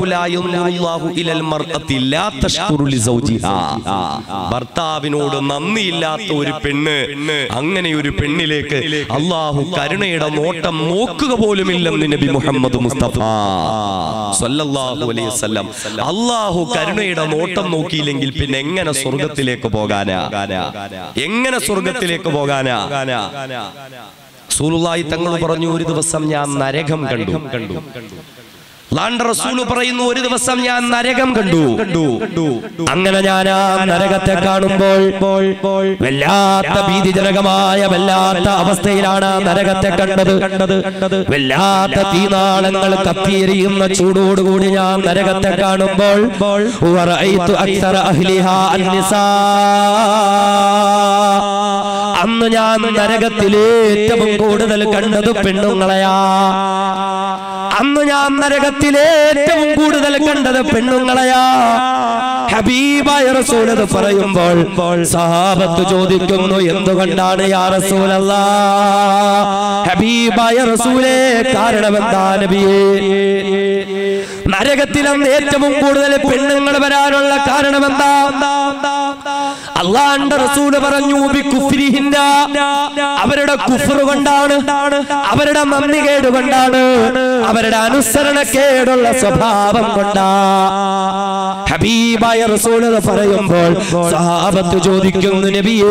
ഭർത്താവിനോട് നന്ദിയില്ലാത്ത ഒരു പെണ്ണ്, അങ്ങനെ ഒരു പെണ്ണിലേക്ക് അള്ളാഹു കരുണയുടെ നോട്ടം നോക്കുക പോലുമില്ലെന്ന് നബി മുഹമ്മദ് മുസ്തഫ സല്ലല്ലാഹു അലൈഹി വസല്ലം. അള്ളാഹു കരുണയുടെ നോട്ടം നോക്കിയില്ലെങ്കിൽ പിന്നെ എങ്ങനെ സ്വർഗത്തിലേക്ക് പോകാനാ? എങ്ങനെ സ്വർഗത്തിലേക്ക് പോകാനാ? റസൂലുള്ളാഹി തങ്ങൾ പറഞ്ഞു, ഒരു ദിവസം ഞാൻ നരകം കണ്ടു കണ്ടു റസൂൽ പറയുന്നു, ഒരു ദിവസം ഞാൻ നരകം കണ്ടു കണ്ടു അങ്ങനെ ഞാൻ ആ നരകത്തെ കാണുമ്പോൾ വല്ലാത്ത ഭീതിജനകമായ വല്ലാത്ത അവസ്ഥയിലാണ് നരകത്തെ കണ്ടത് കണ്ടത് വല്ലാത്ത തീനാളങ്ങൾ കത്തിയെരിയുന്ന ചൂടോടുകൂടി ഞാൻ നരകത്തെ കാണുമ്പോൾ അന്ന് ഞാൻ നരകത്തിലെ ഏറ്റവും കൂടുതൽ കണ്ടത് പെണ്ണുങ്ങളെയാ. അന്ന് ഞാൻ നരകത്തിലെ ഏറ്റവും കൂടുതൽ കണ്ടത് പെണ്ണുങ്ങളെയാ. ഹബീബായ റസൂൽ അത് പറയുമ്പോൾ സഹാബത്ത് ചോദിക്കുന്നു, എന്തുകൊണ്ടാണ് യാ റസൂലല്ലാഹ്? ഹബീബായ റസൂലേ, കാരണമെന്താ നബിയേ? നരകത്തിൽ അന്ന് ഏറ്റവും കൂടുതൽ പെണ്ണുങ്ങൾ വരാനുള്ള കാരണമെന്താ? അല്ലാഹുവിന്റെ റസൂൽ പറഞ്ഞു, ബികുഫ്രിഹിന്ന, അവരുടെ കുഫ്ർ കൊണ്ടാണ്, അവരുടെ നന്ദികേട് കൊണ്ടാണ്, അവരുടെ അനുസരണക്കേടുള്ള സ്വഭാവം കൊണ്ടാ. ഹബീബായ റസൂൽ പറയുമ്പോൾ സഹാബത്ത് ചോദിക്കുന്നു, നബിയേ,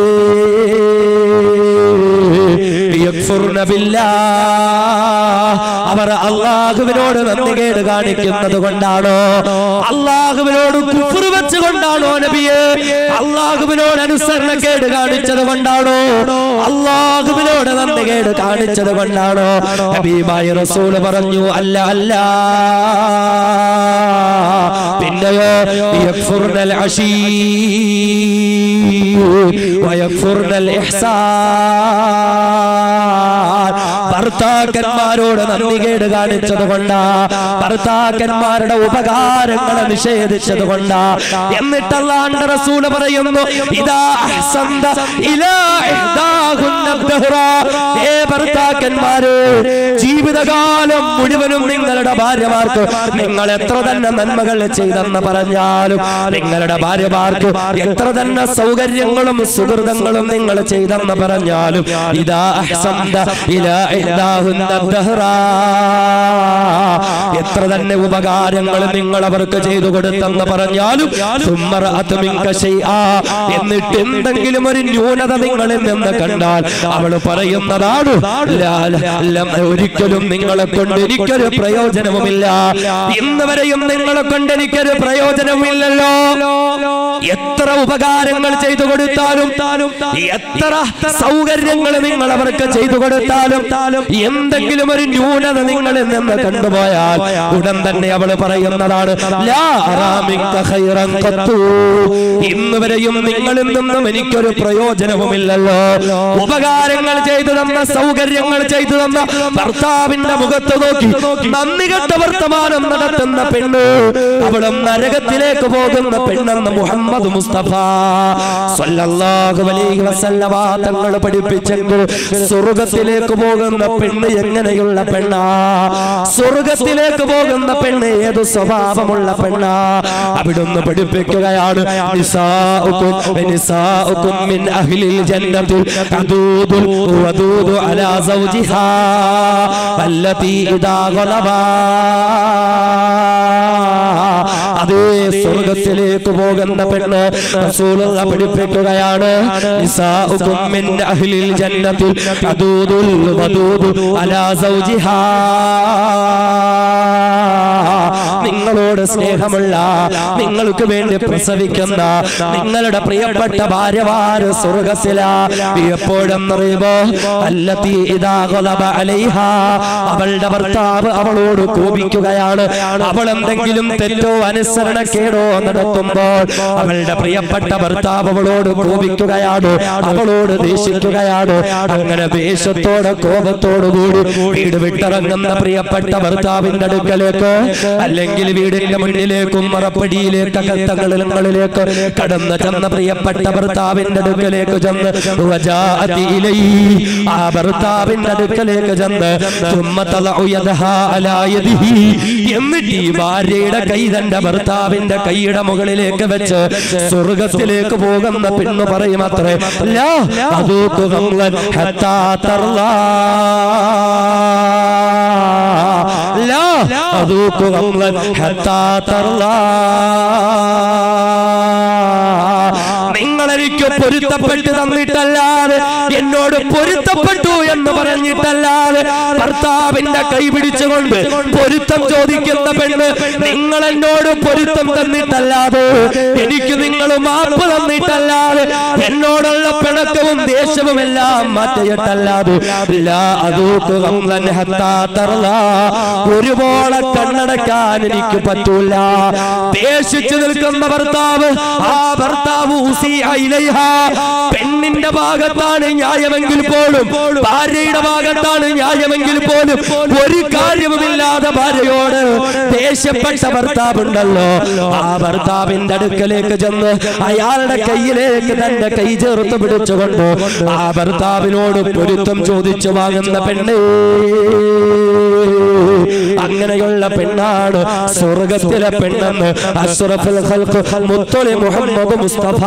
യക്ഫുർന ബില്ലാഹ്, അവർ അല്ലാഹുവിനോട് നന്ദികേട് കാണിക്കുന്നത് കൊണ്ടാണോ? അല്ലാഹുവിനോട് കുഫ്ർ വെച്ചുകൊണ്ടാണോ നബിയേ? അല്ലാഹുവിനോട് അനുസരണക്കേട് കാണിച്ചത് കൊണ്ടാണോ? അല്ലാഹുവിനോട് നന്ദികേട് കാണിച്ചത് കൊണ്ടാണോ? ഹബീബായ റസൂൽ പറഞ്ഞു, അല്ല അല്ല, പിന്നെയോ യക്ഫുർനൽ അശീ വയക്ഫുർനൽ ഇഹ്സാൻ, ഭർത്താക്കന്മാരോട് നന്ദികേട് കാണിച്ചത് കൊണ്ടാ, ഭർത്താക്കന്മാരുടെ ഉപകാരങ്ങളെ നിഷേധിച്ചത് കൊണ്ടാ. എന്നിട്ട് അല്ലാഹുവിന്റെ റസൂൽ പറയുന്നു, ഇദാ അഹ്സൻത ഇലാ ഇഹ്ദാഹുന്ന ദഹ്റ, ഏ ഭർത്താക്കന്മാരെ, ജീവിതകാലം മുഴുവനും നിങ്ങളുടെ ഭാര്യമാർക്ക് നിങ്ങൾ എത്ര തന്നെ നന്മകൾ ചെയ്തെന്ന് പറഞ്ഞാലും, നിങ്ങളുടെ ഭാര്യമാർക്ക് എത്ര തന്നെ സൗകര്യങ്ങളും സുഹൃതങ്ങളും നിങ്ങൾ ചെയ്തെന്ന് പറഞ്ഞാലും, ഇദാ അഹ്സൻത ഇലാ ഇഹ്ദാഹുന്ന ദഹ്റ, എത്ര തന്നെ ഉപകാരങ്ങൾ നിങ്ങൾ അവർക്ക് ചെയ്തു കൊടുത്തെന്ന് പറഞ്ഞാലും, എന്നിട്ട് എന്തെങ്കിലും ഒരു ന്യൂനത നിങ്ങളിൽ നിന്ന് കണ്ടാൽ അവൾ പറയുന്നതാണ്, ഒരിക്കലും നിങ്ങളെ കൊണ്ട് എനിക്കൊരു പ്രയോജനവുമില്ല, ഇന്ന് വരെയും നിങ്ങളെ കൊണ്ട് എനിക്കൊരു പ്രയോജനവുമില്ലല്ലോ. എത്ര ഉപകാരങ്ങൾ ചെയ്തു കൊടുത്താലും, എത്ര സൗകര്യങ്ങൾ നിങ്ങൾ അവർക്ക് ചെയ്തു കൊടുത്താലും, എന്തെങ്കിലും ഒരു ന്യൂനത നിങ്ങളിൽ നിന്ന് കണ്ടുപോയാൽ ഉടൻ തന്നെ അവൾ പറയുന്നതാണ്, ഇന്ന് വരെയും നിങ്ങളിൽ നിന്നും എനിക്കൊരു പ്രയോജനവുമില്ലല്ലോ. ഉപകാരങ്ങൾ ചെയ്തു തന്ന, സൗകര്യങ്ങൾ ചെയ്തു തന്ന ഭർത്താവിന്റെ മുഖത്ത് നോക്കി നന്ദി കെട്ട വർത്തമാനം നടത്തുന്ന പെണ്ണ് അവളും നരകത്തിലേക്ക് പോകുന്ന പെണ്ണെന്ന് മുഹമ്മദ് മുസ്തഫ സല്ലല്ലാഹു അലൈഹി വസല്ലമ തങ്ങൾ പഠിപ്പിച്ചെങ്കിൽ സ്വർഗത്തിലേക്ക് പോകുന്ന പെണ്ണ് എങ്ങനെയുള്ള പെണ്ണാ? സ്വർഗത്തിലേക്ക് പോകുന്ന പെണ്ണ് ഏതു സ്വഭാവമുള്ള പെണ്ണാ? അവിടുന്ന് പഠിപ്പിക്കുകയാണ്, നിസാഉകും നിസാഉകും മിൻ അഹ്ലിൽ ജന്നത്തിൽ അദൂദുൽ വദൂദു അലാ സൗജിഹാ അല്ലതി ഇദാ ഗലബാ. അതേ സ്വർഗത്തിലേക്ക് പോകുന്ന പെണ്ണ് റസൂലുള്ളാഹി പഠിപ്പിക്കുകയാണ്, നിസാഉകും മിൻ അഹ്ലിൽ ജന്നത്തിൽ അദൂദുൽ വദൂദു അലാ സൗജിഹാ. നിങ്ങളോട് നിങ്ങളോട് സ്നേഹമുള്ള, നിങ്ങൾക്ക് വേണ്ടി പ്രസവിക്കുന്ന നിങ്ങളുടെ പ്രിയപ്പെട്ട ഭാര്യമാര് സ്വർഗത്തിലാ. എപ്പോഴും അറിയുമോ, അല്ലത്തി ഇദാ ഗളബ അലൈഹാ, അവളുടെ ഭർത്താവ് അവളോട് കോപിക്കുകയാണ്. അവൾ എന്തെങ്കിലും തെറ്റോ അനുസരണക്കേടോ നടത്തുമ്പോൾ അവളുടെ പ്രിയപ്പെട്ട ഭർത്താവ് അവളോട് കോപിക്കുകയാണ്, അവളോട് ദേഷിക്കുകയാണ്. അങ്ങനെ ദേഷ്യത്തോടെ കോപത്തോടു കൂടി വീട് വിട്ടിറങ്ങുന്ന പ്രിയപ്പെട്ട ഭർത്താവിന്റെ അടുക്കലേക്ക്, അല്ലെങ്കിൽ വീടിന്റെ മുന്നിലേക്കും മറപ്പടിയിലേക്ക് അകത്തങ്ങളിലേക്ക് കടന്നു ചെന്ന പ്രിയപ്പെട്ട ഭർത്താവിന്റെ അടുക്കലേക്ക് ചെന്ന് ആ ഭർത്താവിന്റെ അടുക്കലേക്ക് ചെന്ന് എന്നിട്ട് ഈ ഭാര്യയുടെ കൈ തന്റെ ഭർത്താവിന്റെ കൈയുടെ മുകളിലേക്ക് വെച്ച് സ്വർഗത്തിലേക്ക് പോകുന്ന പെണ്ണ് പറയും അത്രേ, ലാ അദൂഖു ഗംലൻ ഹത്താ തർലാ, ലാ അദൂഖു ഗംലൻ ഹത്താ തർലാ. നിങ്ങൾ എനിക്ക് പൊരുത്തപ്പെട്ട് തന്നിട്ടല്ലാതെ, എന്നോട് പൊരുത്തപ്പെട്ടു എന്ന് പറഞ്ഞിട്ടല്ലാതെ, ഭർത്താവിന്റെ കൈ പിടിച്ചുകൊണ്ട് പൊരുത്തം ചോദിക്കുന്ന പെണ്ണ്, നിങ്ങൾ എന്നോട് പൊരുത്തം തന്നിട്ടല്ലാതെ, എനിക്ക് നിങ്ങൾ മാപ്പ് തന്നിട്ടല്ലാതെ, എന്നോടുള്ള പിണക്കവും ദേഷ്യവും എല്ലാം മാറ്റിയിട്ടല്ലാതെ, ഒരുപോലെ കണ്ണടക്കാൻ എനിക്ക് പറ്റൂല. ദേഷിച്ചു നിൽക്കുന്ന ഭർത്താവ്, ആ ഭർത്താവ് പെണ്ണിന്റെ ഭാഗത്താണ് ന്യായമെങ്കിൽ പോലും, ഭാര്യയുടെ ഭാഗത്താണ് ന്യായമെങ്കിൽ പോലും, ഒരു കാര്യവുമില്ലാതെ ഭാര്യയോട് ദേഷ്യപ്പെട്ട ഭർത്താവുണ്ടല്ലോ, ആ ഭർത്താവിന്റെ അടുക്കലേക്ക് ചെന്ന് അയാളുടെ കയ്യിലേക്ക് തന്റെ കൈ ചേർത്ത് പിടിച്ചുകൊണ്ട് ആ ഭർത്താവിനോട് പൊരുത്തം ചോദിച്ചു വാങ്ങുന്ന പെണ്ണ്, അങ്ങനെയുള്ള പെണ്ണാണ് സ്വർഗത്തിലെ പെണ്ണെന്ന് അഷ്റഫുൽ ഖൽഖ് മുത്തലി മുഹമ്മദ് മുസ്തഫ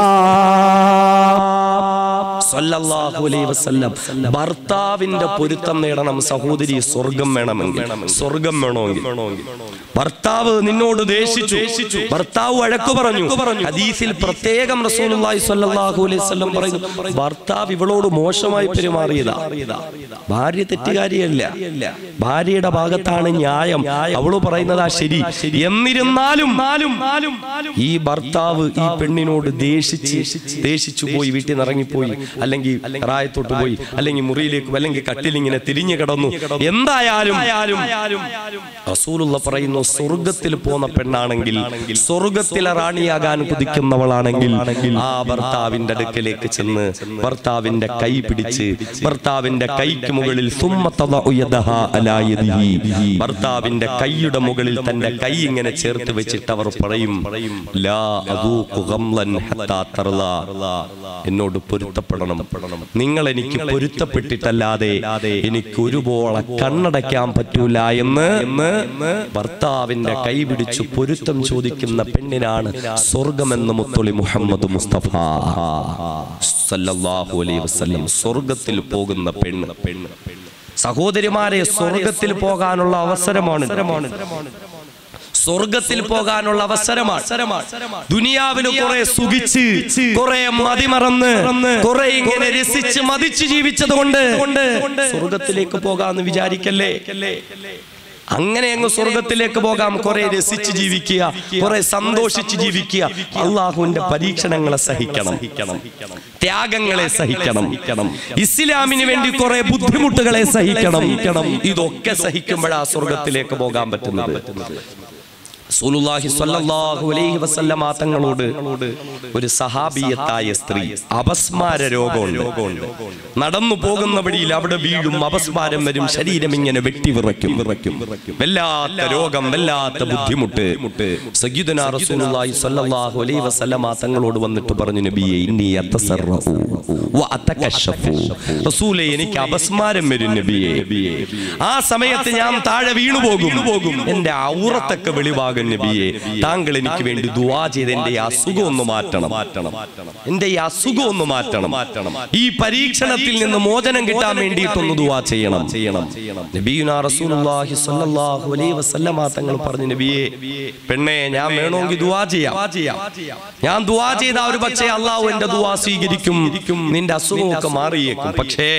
സല്ലല്ലാഹു അലൈഹി വസല്ലം. ഭർത്താവിന്റെ പൊരുത്തം നേടണം സഹോദരി, സ്വർഗം വേണമെങ്കിൽ, സ്വർഗം വേണമെങ്കിൽ. ഭർത്താവ് നിന്നോട് ദേഷിച്ചു, ഭർത്താവ് വഴക്കു പറഞ്ഞു, ഹദീസിൽ പ്രത്യേകം റസൂലുള്ളാഹി സ്വല്ലല്ലാഹു അലൈഹി വസല്ലം പറയുന്നു, ഭർത്താവ് ഇവളോട് മോശമായി പെരുമാറിയതാ. ഭാര്യ തെറ്റുകാരിയല്ല, ഭാര്യയുടെ ഭാഗത്താണ് ന്യായം, അവള് പറയുന്നതാ ശരി. എന്നിരുന്നാലും ഈ ഭർത്താവ് ഈ പെണ്ണിനോട് ദേഷിച്ച് ദേഷിച്ചു പോയി, വീട്ടിൽ നിന്ന് ഇറങ്ങിപ്പോയി, അല്ലെങ്കിൽ റായത്തോട്ട് പോയി, അല്ലെങ്കിൽ മുറിയിലേക്ക്, അല്ലെങ്കിൽ കട്ടിലിങ്ങനെ തിരിഞ്ഞു കിടന്നു. എന്തായാലും റസൂലുള്ള പറയുന്നു, സ്വർഗത്തിൽ പോന്ന പെണ്ണാണെങ്കിൽ, സ്വർഗത്തിലെ റാണിയാകാൻ കുതിക്കുന്നവളാണെങ്കിൽ, ആ ഭർത്താവിന്റെ അടുക്കലേക്ക് ചെന്ന് ഭർത്താവിന്റെ കൈ പിടിച്ച് ഭർത്താവിന്റെ കൈക്ക് മുകളിൽ ഭർത്താവിന്റെ കൈയുടെ മുകളിൽ തന്റെ കൈ ഇങ്ങനെ ചേർത്ത് വെച്ചിട്ട് അവർ പറയും, ലാ അദൂഖു ഗംലൻ ഹത്താ തർലാ, എന്നോട് പൊരുത്തപ്പെടണം, നിങ്ങൾ എനിക്ക് പൊരുത്തപ്പെട്ടിട്ടല്ലാതെ എനിക്ക് ഒരുപോലെ കണ്ണടയ്ക്കാൻ പറ്റൂല എന്ന് ഭർത്താവിന്റെ കൈ പിടിച്ചു പൊരുത്തം ചോദിക്കുന്ന പെണ്ണിനാണ് സ്വർഗമെന്ന് മുത്തലി മുഹമ്മദ് മുസ്തഫ സല്ലല്ലാഹു അലൈഹി വസല്ലം. സ്വർഗത്തിൽ പോകുന്ന പെണ്ണ്, സഹോദരിമാരെ, സ്വർഗത്തിൽ പോകാനുള്ള അവസരമാണ്, സ്വർഗത്തിൽ പോകാനുള്ള അവസരമാണ്. ദുനിയാവിൽ കുറെ സുഖിച്ച്, കുറെ മതിമറന്ന്, കുറെ ഇങ്ങനെ രസിച്ച് മതിച്ച് ജീവിച്ചത് കൊണ്ട് സ്വർഗത്തിലേക്ക് പോകാന്ന് വിചാരിക്കല്ലേ. അങ്ങനെ അങ്ങ് സ്വർഗത്തിലേക്ക് പോകാം. കുറെ രസിച്ച് ജീവിക്കുക, കുറെ സന്തോഷിച്ച് ജീവിക്കുക. അള്ളാഹുവിന്റെ പരീക്ഷണങ്ങളെ സഹിക്കണം, ത്യാഗങ്ങളെ സഹിക്കണം, ഇസ്ലാമിന് വേണ്ടി കുറെ ബുദ്ധിമുട്ടുകളെ സഹിക്കണം. ഇതൊക്കെ സഹിക്കുമ്പോഴാ സ്വർഗത്തിലേക്ക് പോകാൻ പറ്റുന്നത്. റസൂലുള്ളാഹി സ്വല്ലല്ലാഹു അലൈഹി വസല്ലമ തങ്ങളോട് ഒരു സഹാബിയത്തായ സ്ത്രീ അപസ്മാര രോഗമുണ്ട്, നടന്നു പോകുന്ന വഴിയിൽ അവിടെ വീഴും, അപസ്മാരം വരും, ശരീരം ഇങ്ങനെ വെട്ടി വിറയ്ക്കും, വല്ലാത്ത രോഗം, വല്ലാത്ത ബുദ്ധിമുട്ട്. സയ്യിദുനാ റസൂലുള്ളാഹി സ്വല്ലല്ലാഹു അലൈഹി വസല്ലമ തങ്ങളോട് വന്നിട്ട് പറഞ്ഞു, നബിയേ ഇന്നി അതസറഉ വ അതകശഫു, റസൂലേ എനിക്ക് അപസ്മാരം വരും നബിയേ, ആ സമയത്ത് ഞാൻ താഴെ വീണു പോകും, എന്റെ ഔറത്തൊക്കെ വെളിവാകും നബിയെ, താങ്കൾ എനിക്ക് വേണ്ടി ദുആ ചെയ്ത് എന്റെ അസുഖം ഒന്ന് മാറ്റണം, എന്റെ ഈ അസുഖം ഒന്ന് മാറ്റണം, ഈ പരീക്ഷണത്തിൽ നിന്ന് മോചനം കിട്ടാൻ വേണ്ടിയിട്ടൊന്ന് ദുആ ചെയ്യണം. നബിയുനാ റസൂലുള്ളാഹി സ്വല്ലല്ലാഹു അലൈഹി വസല്ലമ തങ്ങൾ പറഞ്ഞു, നബിയെ പെണ്ണെ ഞാൻ വേണമെങ്കിൽ ദുആ ചെയ്യാം, ഞാൻ ദുആ ചെയ്താൽ ഒരു പക്ഷേ അല്ലാഹു എന്റെ ദുആ സ്വീകരിക്കും, നിന്റെ അസുഖമൊക്കെ മാറിയേക്കും. പക്ഷേ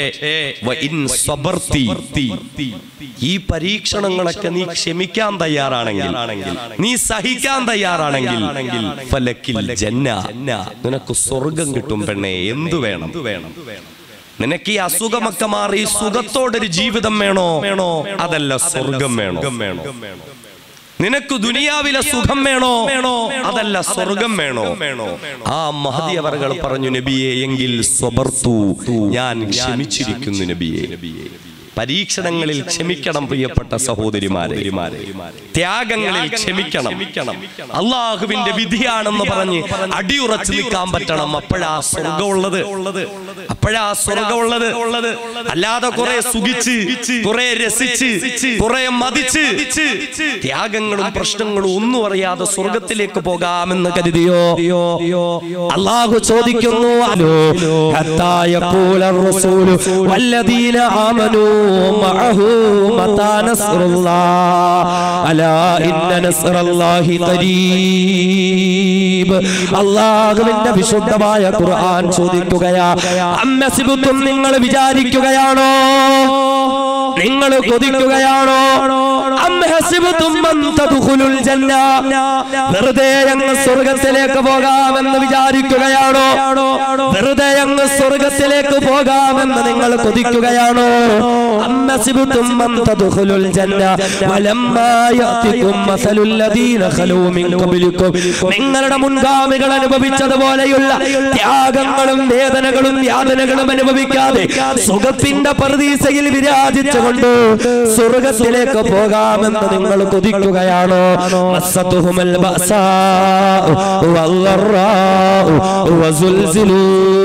ഈ പരീക്ഷണങ്ങളൊക്കെ നീ ക്ഷമിക്കാൻ തയ്യാറാണെങ്കിൽ, നീ സഹിക്കാൻ തയ്യാറാണെങ്കിൽ ഫലക്കിൽ ജന്ന, നിനക്ക് സ്വർഗം കിട്ടും പെണ്ണേ. എന്തു വേണം? നിനക്ക് ഈ അസുഖമൊക്കെ മാറി സുഖത്തോടൊരു ജീവിതം വേണോ? വേണോ അതല്ല സ്വർഗം വേണോ? നിനക്ക് ദുനിയാവിലെ സുഖം വേണോ? വേണോ അതല്ല സ്വർഗം വേണോ? ആ മഹദി അവറുകൾ പറഞ്ഞു, നബിയെ എങ്കിൽ സ്വബർത്തു, ഞാൻ ക്ഷമിച്ചിരിക്കുന്നു നബിയെ. പരീക്ഷണങ്ങളിൽ ക്ഷമിക്കണം പ്രിയപ്പെട്ട സഹോദരിമാരെ, ത്യാഗങ്ങളിൽ ക്ഷമിക്കണം. അള്ളാഹുവിന്റെ വിധിയാണെന്ന് പറഞ്ഞ് അടിയുറച്ചു നിൽക്കാൻ പറ്റണം. അപ്പോഴാ സ്വർഗമുള്ളത്, അപ്പോഴാ സ്വർഗമുള്ളത്. അല്ലാതെ കുറെ സുഖിച്ച്, കുറെ രസിച്ച്, കുറെ മതിച്ച് ത്യാഗങ്ങളും പ്രശ്നങ്ങളും ഒന്നും അറിയാതെ സ്വർഗത്തിലേക്ക് പോകാമെന്ന് കരുതിയോ? അള്ളാഹു ചോദിക്കുന്നു, معه متى نصر الله ألا إن نصر الله قريب. അല്ലാഹുവിന്റെ വിശുദ്ധമായ ഖുർആൻ ചോദിക്കുകയാ, അമ്മസിബുത്തും നിങ്ങൾ വിചാരിക്കുകയാണോ, നിങ്ങൾ കൊതിക്കുകയാണോ? അംഹസിബതും മൻ തദ്ഖുലുൽ ജന്ന, വെറുതെ അങ്ങ് സ്വർഗ്ഗത്തിലേക്ക് പോകാമെന്ന് വിചാരിക്കുകയാണോ? വെറുതെ അങ്ങ് സ്വർഗ്ഗത്തിലേക്ക് പോകാമെന്ന് നിങ്ങൾ കൊതിക്കുകയാണോ? അംഹസിബതും മൻ തദ്ഖുലുൽ ജന്ന വലമ്മാ യഅതികും മസലുൽ ലദീന ഖലൂ മിൻ ഖബ്ലികും, നിങ്ങളുടെ മുൻഗാമികൾ അനുഭവിച്ചതുപോലെയുള്ള ത്യാഗങ്ങളും വേദനകളും യാതനകളും അനുഭവിക്കാതെ സുഖത്തിന്റെ പർദീസയിൽ വിരാജിച്ചുകൊണ്ട് സ്വർഗ്ഗത്തിലേക്ക് പോകാമെന്ന് നിങ്ങൾ കൊതിക്കുകയാണോ? മസ്സതുഹുൽ ബഅസാഉ വല്ലറാഉ വസുൽസിലൂ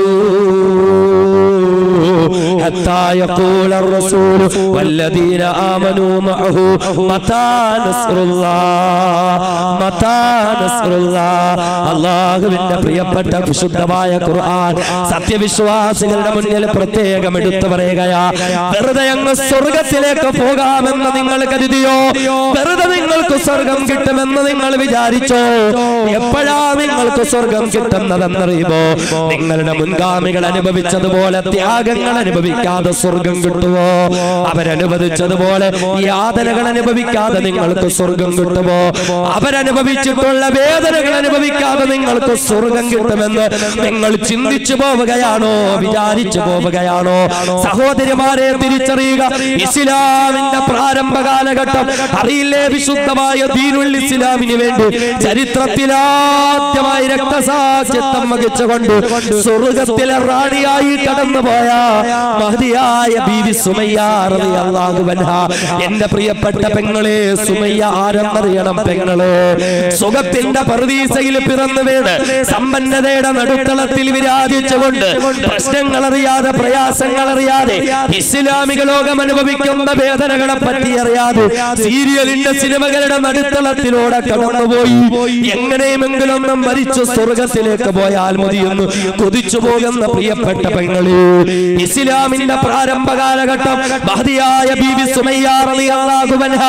حتى يقول الرسول والذين آمنوا معه متى نصر الله متى نصر الله. അല്ലാഹുവിന്റെ പ്രിയപ്പെട്ട വിശുദ്ധമായ ഖുർആൻ സത്യവിശ്വാസികളുടെ മുന്നിൽ പ്രത്യേകം എടുത്തു പറയുകയാ, വെറുതെ അങ്ങ് സ്വർഗ്ഗത്തിലേക്ക് പോകാമെന്ന് നിങ്ങൾ കരുതിയോ? വെറുതെ നിങ്ങൾക്ക് സ്വർഗം കിട്ടുമെന്ന് നിങ്ങൾ വിചാരിച്ചോ? എപ്പോഴാ നിങ്ങൾക്ക് സ്വർഗം കിട്ടുന്നതെന്നറിയുമോ? നിങ്ങളുടെ മുൻഗാമികൾ അനുഭവിച്ചതുപോലെ ത്യാഗങ്ങൾ അനുഭവിക്കാതെ സ്വർഗം കിട്ടുമോ? അവരനുഭവിച്ചതുപോലെ യാതനകൾ അനുഭവിക്കാതെ നിങ്ങൾക്ക് സ്വർഗം കിട്ടുമോ? അവരനുഭവിച്ചിട്ടുള്ള വേദനകൾ അനുഭവിക്കാതെ നിങ്ങൾക്ക് സ്വർഗം കിട്ടുമെന്ന് നിങ്ങൾ ചിന്തിച്ചു പോവുകയാണോ? വിചാരിച്ചു പോവുകയാണോ? സഹോദരിമാരെ തിരിച്ചറിയുക, ഇസ്ലാമിന്റെ പ്രാരംഭ കാലഘട്ടം അറിയില്ലേ? വിശുദ്ധമായ ദീനുൽ ഇസ്ലാമിന് വേണ്ടി ചരിത്രത്തിലാദ്യമായി രക്തസാക്ഷിത്വം വഹിച്ചുകൊണ്ട് സ്വർഗത്തിലെ റാണിയായി കടന്നുപോയ മഹദിയായ ബീവി സുമയ്യ റളിയല്ലാഹു അൻഹാ. എന്റെ പ്രിയപ്പെട്ട പെങ്ങളെ, സുമയ്യ ആരെന്നറിയണം പെങ്ങളെ? സുഖത്തിന്റെ പർദീസയിൽ പിറന്നു വീണ് സമ്പന്നതയുടെ നടുത്തളത്തിൽ വിരാജിച്ചുകൊണ്ട് പ്രശ്നങ്ങൾ അറിയാതെ, പ്രയാസങ്ങൾ അറിയാതെ, ഇസ്ലാമിക ലോകം അനുഭവിക്കുന്ന വേദനകളെ പറ്റി അറിയാതെ സീരിയലിന്റെ സിനിമകളുടെ നടുത്തളത്തിലൂടെ കടന്നുപോയി എങ്ങനെയുമെങ്കിലും ഒന്ന് മരിച്ചു സ്വർഗത്തിലേക്ക് പോയാൽ മതിയെന്ന് കൊതിച്ചു പോകുന്ന പ്രിയപ്പെട്ട പെങ്ങളെ, ഇസ്ലാമിന്റെ പ്രാരംഭ കാലഘട്ടം മഹദിയായ ബീവി സുമയ്യ റളിയല്ലാഹു അൻഹാ,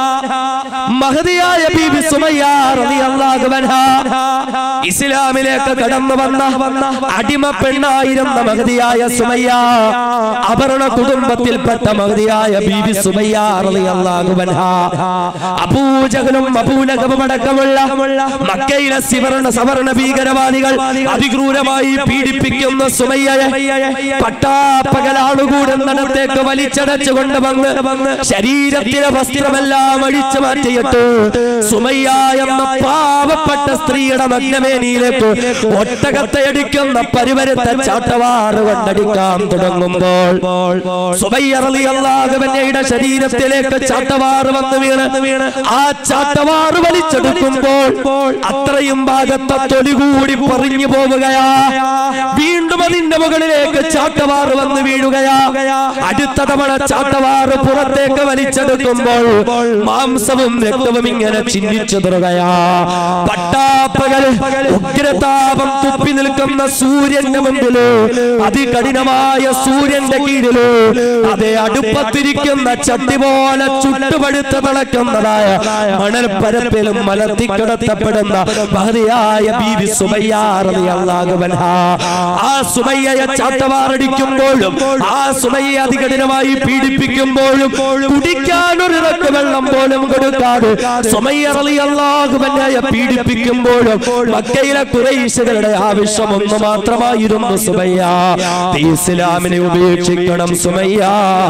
മഹദിയായ ബീവി സുമയ്യ റളിയല്ലാഹു അൻഹാ ഇസ്ലാമിലേക്ക് കടന്നു വന്ന അടിമ പെണ്ണായിരുന്ന മഹദിയായ സുമയ്യ, അപർണ കുടുംബത്തിൽപ്പെട്ട മഹദിയായ ബീവി സുമയ്യ റളിയല്ലാഹു അൻഹാ, അബൂജഹലും അബൂലഹബും അടക്കമുള്ള മക്കയിലെ സവർണ സവർണ ഭീകരവാദികൾ അതിക്രൂരമായി പീഡിപ്പിക്കുന്ന സുമയ്യയെ പട്ടാപ്പകലാളുകൂടുന്നിടത്തേക്ക് വലിച്ചടച്ചുകൊണ്ട് വന്ന് ശരീരത്തിലെ വസ്ത്രമെല്ലാം അഴിച്ചു മാറ്റിയിട്ട് സുമയ്യ എന്ന പാവപ്പെട്ട സ്ത്രീയുടെ നഗ്നമേനിയിലേക്ക് ഒട്ടകത്തെ അടിക്കുന്ന പരിവരുത്ത ചാട്ടവാറ് കൊണ്ടടിക്കാൻ തുടങ്ങുമ്പോൾ സുമയ്യ റളിയല്ലാഹു അൻഹയുടെ ശരീരത്തിലേക്ക് ചാട്ടവാറ് വന്ന് വീണ് ആ ചാട്ടവാറ് വലിച്ചെടുക്കുമ്പോൾ അത്രയും ഭാഗത്തെ തൊലി കൂടി പറഞ്ഞു പോവുകയാ. വീണ്ടും അതിന്റെ മുകളിലേക്ക് ചാട്ടവാറ് വന്ന് വീഴുകയാ. അടുത്ത തവണ ചാട്ടവാറ് പുറത്തേക്ക് വലിച്ചെടുക്കുമ്പോൾ മാംസവും രക്തവും ഇങ്ങനെ ചിന്തിച്ചു തരുകയാ. പട്ടാപ്പകൽ ഉഗ്രതാപം തുപ്പി നിൽക്കുന്ന സൂര്യന്റെ മുമ്പില്, അതികഠിനമായ സൂര്യന്റെ കീഴില്, അതേ അടുപ്പത്തിരിക്കുന്ന ചട്ടി പോലെ ചുട്ടുപഴുത്ത് തിളക്കുന്നതായ മണൽ പരപ്പിലും മലർത്തിക്കിടത്തപ്പെടുന്ന മഹതിയായ ബീവി സുമയ്യ റളിയല്ലാഹു അൻഹാ. ആ സുമയ്യയെ ചാട്ടവാറടിക്കുമ്പോഴും ആ സുമയ്യ അതികഠിനമായി പീഡിപ്പിക്കുമ്പോഴും കുടിക്കാനൊരു ഇറക്ക് വെള്ളം പോലും കൊടുക്കാതെ സുമയ്യ റളിയല്ലാഹു അൻഹയെ പീഡിപ്പിക്കുമ്പോഴും മക്കയിലെ ഖുറൈശികളുടെ ആവശ്യം ഒന്ന് മാത്രമായിരുന്നു, സുമയ്യ നീ ഇസ്ലാമിനെ ഉപേക്ഷിക്കണം, സുമയ്യ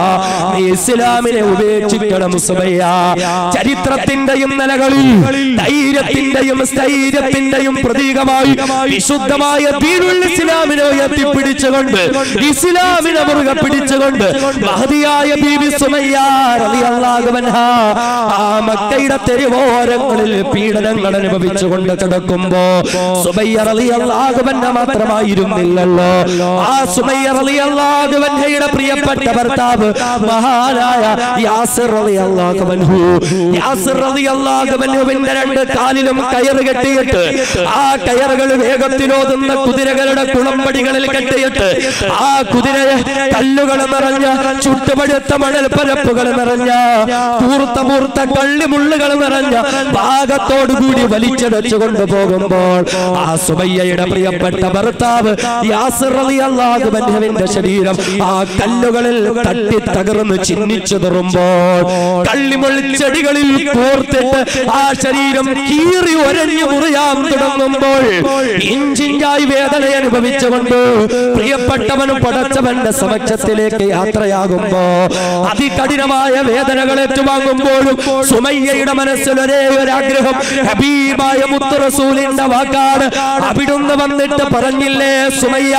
നീ ഇസ്ലാമിനെ ഉപേക്ഷിക്കണം, സുമയ്യ. ചരിത്രത്തിന്റെയും നിലകളിൽ ധൈര്യത്തിന്റെയും സ്ഥൈര്യത്തിന്റെയും പ്രതീകമായി വിശുദ്ധമായ ദീനുൽ ഇസ്ലാമിനെ ഉയർത്തിപ്പിടിച്ചുകൊണ്ട് ഇസ്ലാമിനെ മുറുകെ പിടിച്ചുകൊണ്ട് മഹദിയായ ബീബി സുമയ്യ റളിയല്ലാഹു അൻഹാ ആ മക്കയുടെ തെരുവോരങ്ങളിൽ പീഡനങ്ങൾ അനുഭവിച്ചുകൊണ്ട് കിടക്കുമ്പോ സുമയ്യ റളിയല്ലാഹു അൻഹ മാത്രമായിരുന്നില്ലല്ലോ, ആ സുമയ്യ റളിയല്ലാഹു അൻഹയുടെ പ്രിയപ്പെട്ട ഭർത്താവ് മഹാനായ യാസിർ റളിയല്ലാഹു അൻഹു. യാസിർ റളിയല്ലാഹു അൻഹുവിന്റെ രണ്ട് കാലിലും കയറ് കെട്ടിയിട്ട് ആ കയറുകൾ വേഗത്തിലോതുന്ന കുതിരകളുടെ കുളമ്പടികളിൽ കെട്ടിയിട്ട് ആ കുതിരയെ കല്ലുകൾ നിറഞ്ഞ ചുട്ടുപഴുത്ത മണൽ പരപ്പുകൾ നിറഞ്ഞ കൂർത്ത മൂർത്ത കള്ളിമുള്ളുകൾ നിറഞ്ഞ ഭാഗത്തോടുകൂടി വലിച്ചടച്ചു കൊണ്ടുപോകുമ്പോൾ ആ സുമയ്യയുടെ പ്രിയപ്പെട്ട ഭർത്താവ് യാസിർ റളിയല്ലാഹു അൻഹുവിന്റെ ശരീരം ആ കല്ലുകളിൽ തട്ടി തകർന്ന് ചിന്നിച്ചു തെറുമ്പോൾ കള്ളിമുൾച്ചെടികളിൽ കോർത്തിട്ട് ആ ശരീരം കീറി ഒരഞ്ഞു മുറിയാൻ തുടങ്ങുമ്പോൾ ഇഞ്ചിഞ്ചായി വേദന അനുഭവിച്ചുകൊണ്ട് പ്രിയപ്പെട്ടവനും പടച്ചവന്റെ സമക്ഷത്തിലേക്ക് യാത്രയാകുമ്പോ അതികഠിനമായ വേദനകൾ ഏറ്റുവാങ്ങുമ്പോഴും സുമയ്യയുടെ മനസ്സിൽ ഒരേ ഒരു ആഗ്രഹം, ഹബീബായ മുത്ത് റസൂലിന്റെ വാക്കാണ്. അവിടുന്ന് വന്നിട്ട് പറഞ്ഞില്ലേ സുമയ്യ,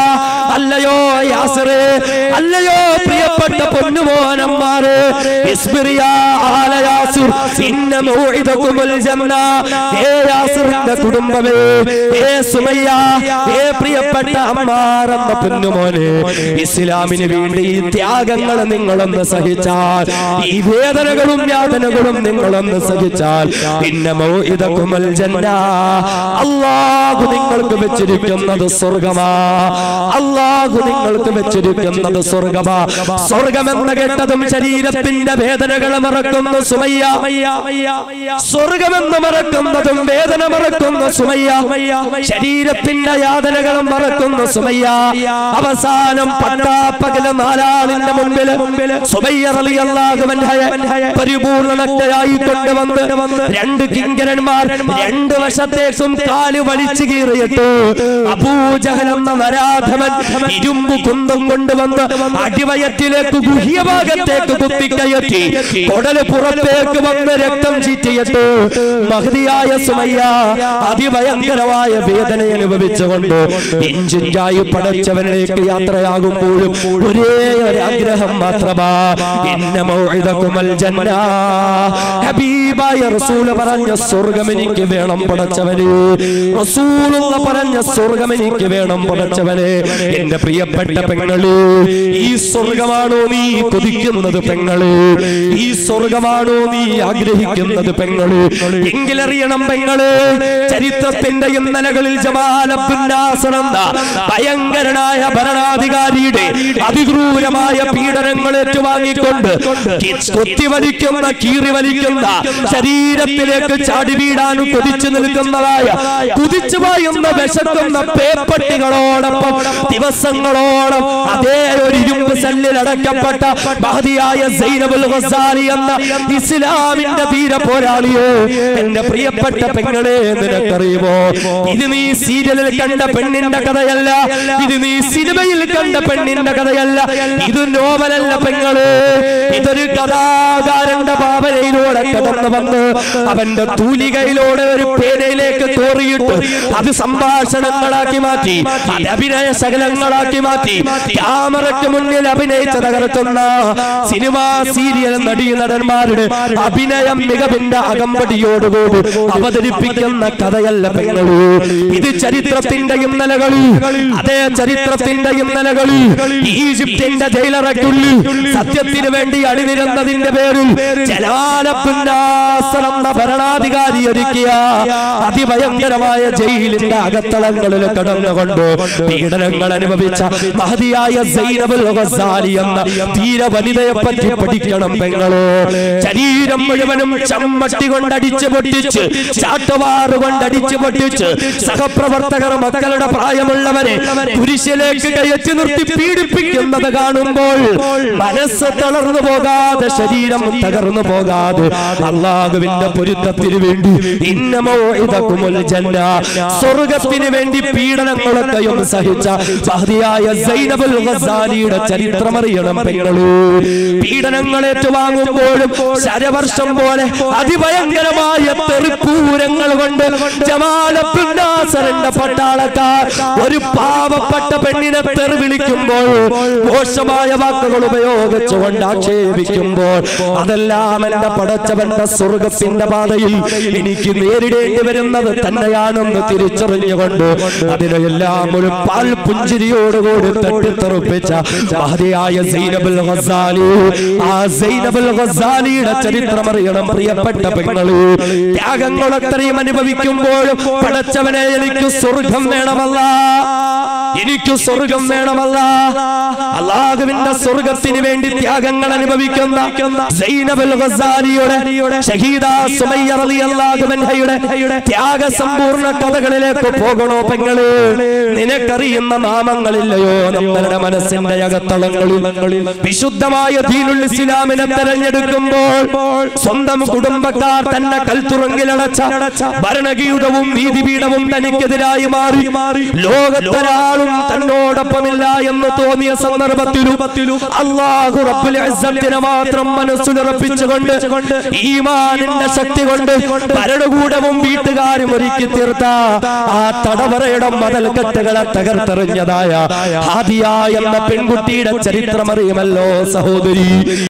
അല്ലയോ യാസിറേ, അല്ലയോ പ്രിയപ്പെട്ട പൊന്നുമോനന്മാരെ, ഇസ്ബിറിയാ ആല യാസിർ ഇന്ന മൗഇദകുമുൽ ജന്ന. ഏ യാസിറിന്റെ കുടുംബമേ, ഏ സുമയ്യ, ഏ പ്രിയപ്പെട്ട അമ്മാർ എന്ന പൊന്നുമോനെ, ഇസ്ലാമിന് വേണ്ടി ഈ ത്യാഗങ്ങൾ നിങ്ങളൊന്ന് സഹിച്ചാൽ, ഈ വേദനകളും യാതനകളും നിങ്ങളൊന്ന് സഹിച്ചാൽ, ഇന്ന മൗഇദകുമുൽ ജന്ന, അല്ലാഹു നിങ്ങൾക്ക് വെച്ചിരിക്കുന്നത് സ്വർഗ്ഗമാ, അല്ലാഹു നിങ്ങൾക്ക് വെച്ചിരിക്കുന്നത് സ്വർഗ്ഗമാ. സ്വർഗ്ഗമെന്ന് കേട്ടതും ശരീരത്തിന്റെ വേദനകൾ മറക്കുന്നു സുമയ്യ, സ്വർഗ്ഗമെന്ന് മറക്കുന്നതും വേദന മറക്കുന്നു സുമയ്യ, ശരീരത്തിന്റെ യാതനകൾ മറക്കുന്നു സുമയ്യ. അവസാനം പട്ടാപ്പകല് നാലാളിന്റെ മുമ്പിൽ സുമയ്യ റളിയല്ലാഹു അൻഹയെ പരിപൂർണനഗ്നയായി കൊണ്ടുവന്ന് രണ്ട് കിങ്കരന്മാർ രണ്ട് വശത്തേക്കും കാല് വലിച്ചു കീറിയിട്ട് അബൂജഹൽ എന്ന നരാധമൻ ഇരുമ്പ് കുന്തം കൊണ്ടുവന്ന് അടിവയറ്റിലേക്ക് ഗുഹ്യഭാഗത്തേക്ക് കുത്തിക്കയറ്റി കൊടല് പുറത്തേക്ക് വന്ന് രക്തം ചീറ്റിയിട്ട് മഹദിയായ സുമയ്യ അതിഭയങ്കരമായ വേദന അനുഭവിച്ചുകൊണ്ട് ഇഞ്ചിഞ്ചായി പടച്ചവനിലേക്ക് യാത്രയാകുമ്പോഴും ഒരേ ഒരു ആഗ്രഹം മാത്രമാ, ഇന്ന മൗഇദകുമുൽ ജന്ന. ഹബീബായ റസൂല് പറഞ്ഞ സ്വർഗ്ഗം എനിക്ക് വേണം പടച്ചവനെ, റസൂലുള്ള പറഞ്ഞ സ്വർഗ്ഗം എനിക്ക് വേണം പടച്ചവനെ. എന്റെ പ്രിയപ്പെട്ട പെങ്ങളെ, ഈ സ്വർഗ്ഗമാണോ നീ കൊതിക്കുന്നത് പെങ്ങളെ? ഈ സ്വർഗ്ഗമാണോ നീ ആഗ്രഹിക്കുന്നത് പെങ്ങളെ? എങ്കിലറിയണം പെങ്ങളെ, ചരിത്രത്തിന്റെ ഇന്നലകളിൽ ജമാൽ അബ്ദുൽ നാസർ എന്ന ഭയങ്കരനായ ഭരണാധികാരിയുടെ അതിക്രൂരമായ പീഡനങ്ങൾ ഏറ്റുവാങ്ങിക്കൊണ്ട് കൊത്തിവലിക്കുന്ന കീറി വലിക്കുന്ന ശരീരത്തിലേക്ക് ചാടി വീടാനും കൊതിച്ചു നിൽക്കുന്നതായ കുതിച്ചു പായുന്ന വിശക്കുന്ന പേപ്പട്ടികളോടൊപ്പം ദിവസങ്ങളോളം അതേ ഒരു ഇരുമ്പ് സെല്ലിൽ അടക്കപ്പെട്ട മഹദിയായ സൈനബുൽ ഗസാലി എന്ന ഇസ്ലാമിന്റെ ധീര പോരാളിയോ, എന്റെ പ്രിയപ്പെട്ട പെങ്ങളെ, നിനക്കറിയുമോ, ഇത് നീ സീരിയലിൽ കണ്ട പെണ്ണിന്റെ കഥയല്ല, ഇത് നീ സിനിമയിൽ കണ്ട പെണ്ണിന്റെ കഥയല്ല, ഇത് നോവലല്ല പെങ്ങളെ, ഇതൊരു കഥാകാരന്റെ ഭാവനയിലൂടെ കടന്നു വന്ന് അവന്റെ തൂലികയിലൂടെ ഒരു പേനയിലേക്ക് കോറിയിട്ട് അത് സംഭാഷണങ്ങളാക്കി മാറ്റി, അത് അഭിനയ ശകലങ്ങൾ സമരങ്ങളാക്കി മാറ്റി ക്യാമറയ്ക്ക് മുന്നിൽ അഭിനയിച്ച് തകർത്തുന്ന സിനിമാ സീരിയൽ നടീ നടന്മാരുടെ അഭിനയം മികവിന്റെ അകമ്പടിയോടുകൂടി അവതരിപ്പിക്കുന്ന കഥയല്ല പെങ്ങളൂ. ഇത് ചരിത്രത്തിന്റെയും നിലകളിൽ, അതേ ചരിത്രത്തിന്റെയും നിലകളിൽ ഈജിപ്തിന്റെ ജയിലറയ്ക്കുള്ളിൽ സത്യത്തിന് വേണ്ടി അണിനിരന്നതിന്റെ പേരിൽ ജലാലബ്ദുന്നാസർ എന്ന ഭരണാധികാരി ഒരുക്കിയ അതിഭയങ്കരമായ ജയിലിന്റെ അകത്തളങ്ങളിൽ കടന്നുകൊണ്ട് പീഡനങ്ങൾ അനുഭവിച്ച മഹതിയായ സൈനബുൽ ഗസാലി എന്ന ധീര വനിതയെ പറ്റി പഠിക്കണം പെങ്ങളോ. ശരീരം മുഴുവനും ചമ്മട്ടി കൊണ്ടടിച്ച് പൊട്ടിച്ച്, ചാട്ടുവാറ് കൊണ്ടടിച്ച് പൊട്ടിച്ച് സഹപ്രവർത്തകർ മക്കളുടെ പ്രായമുള്ളവരെ കുരിശിലേക്ക് കയറ്റി നിർത്തി പീഡിപ്പിക്കുന്നത് കാണുമ്പോൾ മനസ്സ് തളർന്നു പോകാതെ, ശരീരം തകർന്നു പോകാതെ അല്ലാഹുവിന്റെ പൊരുത്തത്തിന് വേണ്ടി ഇന്നമോ ഇതകുമുൽ ജന്ന, സ്വർഗ്ഗത്തിന് വേണ്ടി പീഡനങ്ങളൊക്കെയും സഹിച്ച മഹതിയായ സൈനബുൽ ഗസാലിയുടെ ചരിത്രമറിയണം പെങ്ങളൂ. പീഡനങ്ങൾ ഏറ്റുവാങ്ങുമ്പോഴും ശരവർഷം പോലെ അതിഭയങ്കരമായ തെറിപ്പൂരങ്ങൾ കൊണ്ട് ജമാലബ്ദുന്നാസറിന്റെ പട്ടാളക്കാർ ഒരു പാവപ്പെട്ട പെണ്ണിനെ തെറി വിളിക്കുമ്പോൾ, മോശമായ വാക്കുകൾ ഉപയോഗിച്ചുകൊണ്ട് ആക്ഷേപിക്കുമ്പോൾ, അതെല്ലാം എന്റെ പടച്ചവന്റെ സ്വർഗ്ഗത്തിന്റെ പാതയിൽ എനിക്ക് നേരിടേണ്ടി വരുന്നത് തന്നെയാണെന്ന് തിരിച്ചറിഞ്ഞുകൊണ്ട് അതിനെല്ലാം ഒരു പാൽ പുഞ്ചിരിയോടുകൂടി തട്ടിത്തെറിപ്പിച്ച മഹതിയായ സൈനബുൽ ഗസാലി, ആ സൈനബുൽ ഗസാലിയുടെ ചരിത്രമറിയണം പ്രിയപ്പെട്ട പെങ്ങളൂ. ത്യാഗങ്ങൾ അത്രയും അനുഭവിക്കുമ്പോഴും പടച്ചവനെ എനിക്ക് സ്വർഗം വേണമല്ല, എനിക്ക് സ്വർഗം വേണമല്ല. അല്ലാഹുവിന്റെ സ്വർഗത്തിന് വേണ്ടി ത്യാഗങ്ങൾ അനുഭവിക്കുന്ന സൈനബുൽ ഗസാലിയുടെ ഷഹീദ സുമയ്യ റളിയല്ലാഹു അൻഹയുടെ ത്യാഗസമ്പൂർണ്ണ കഥകളിലേക്ക് പോകണോ പെങ്ങളെ? നിനക്കറിയുന്ന നാമങ്ങളില്ലയോ നമ്മളുടെ മനസ്സിന്റെ അകത്തളങ്ങളിൽ? വിശുദ്ധമായ ദീനുൽ ഇസ്ലാമിനെ തെരഞ്ഞെടുക്കുമ്പോൾ സ്വന്തം കുടുംബക്കാർ തന്നെ കൽത്തുറങ്കിലടച്ച ഭരണകീടവും നീതിപീഠവും തനിക്കെതിരായി മാറി ലോകത്തൊരാളും തന്നോടൊപ്പമില്ല എന്ന് തോന്നിയ സന്ദർഭത്തിലും അല്ലാഹു റബ്ബുൽ ഇസ്സത്തിനെ മാത്രം മനസ്സിലുറപ്പിച്ചുകൊണ്ട് ഈമാനിന്റെ ശക്തി കൊണ്ട് ഭരണകൂടവും വീട്ടുകാരും ഒരുക്കി തീർത്ത ആ തടവറയുടെ മതിൽക്കെട്ടുകളെ തകർത്തെറിഞ്ഞതായ ഹാദിയ എന്ന പെൺകുട്ടിയുടെ ചരിത്രമറിയുമല്ലോ സഹോദരി.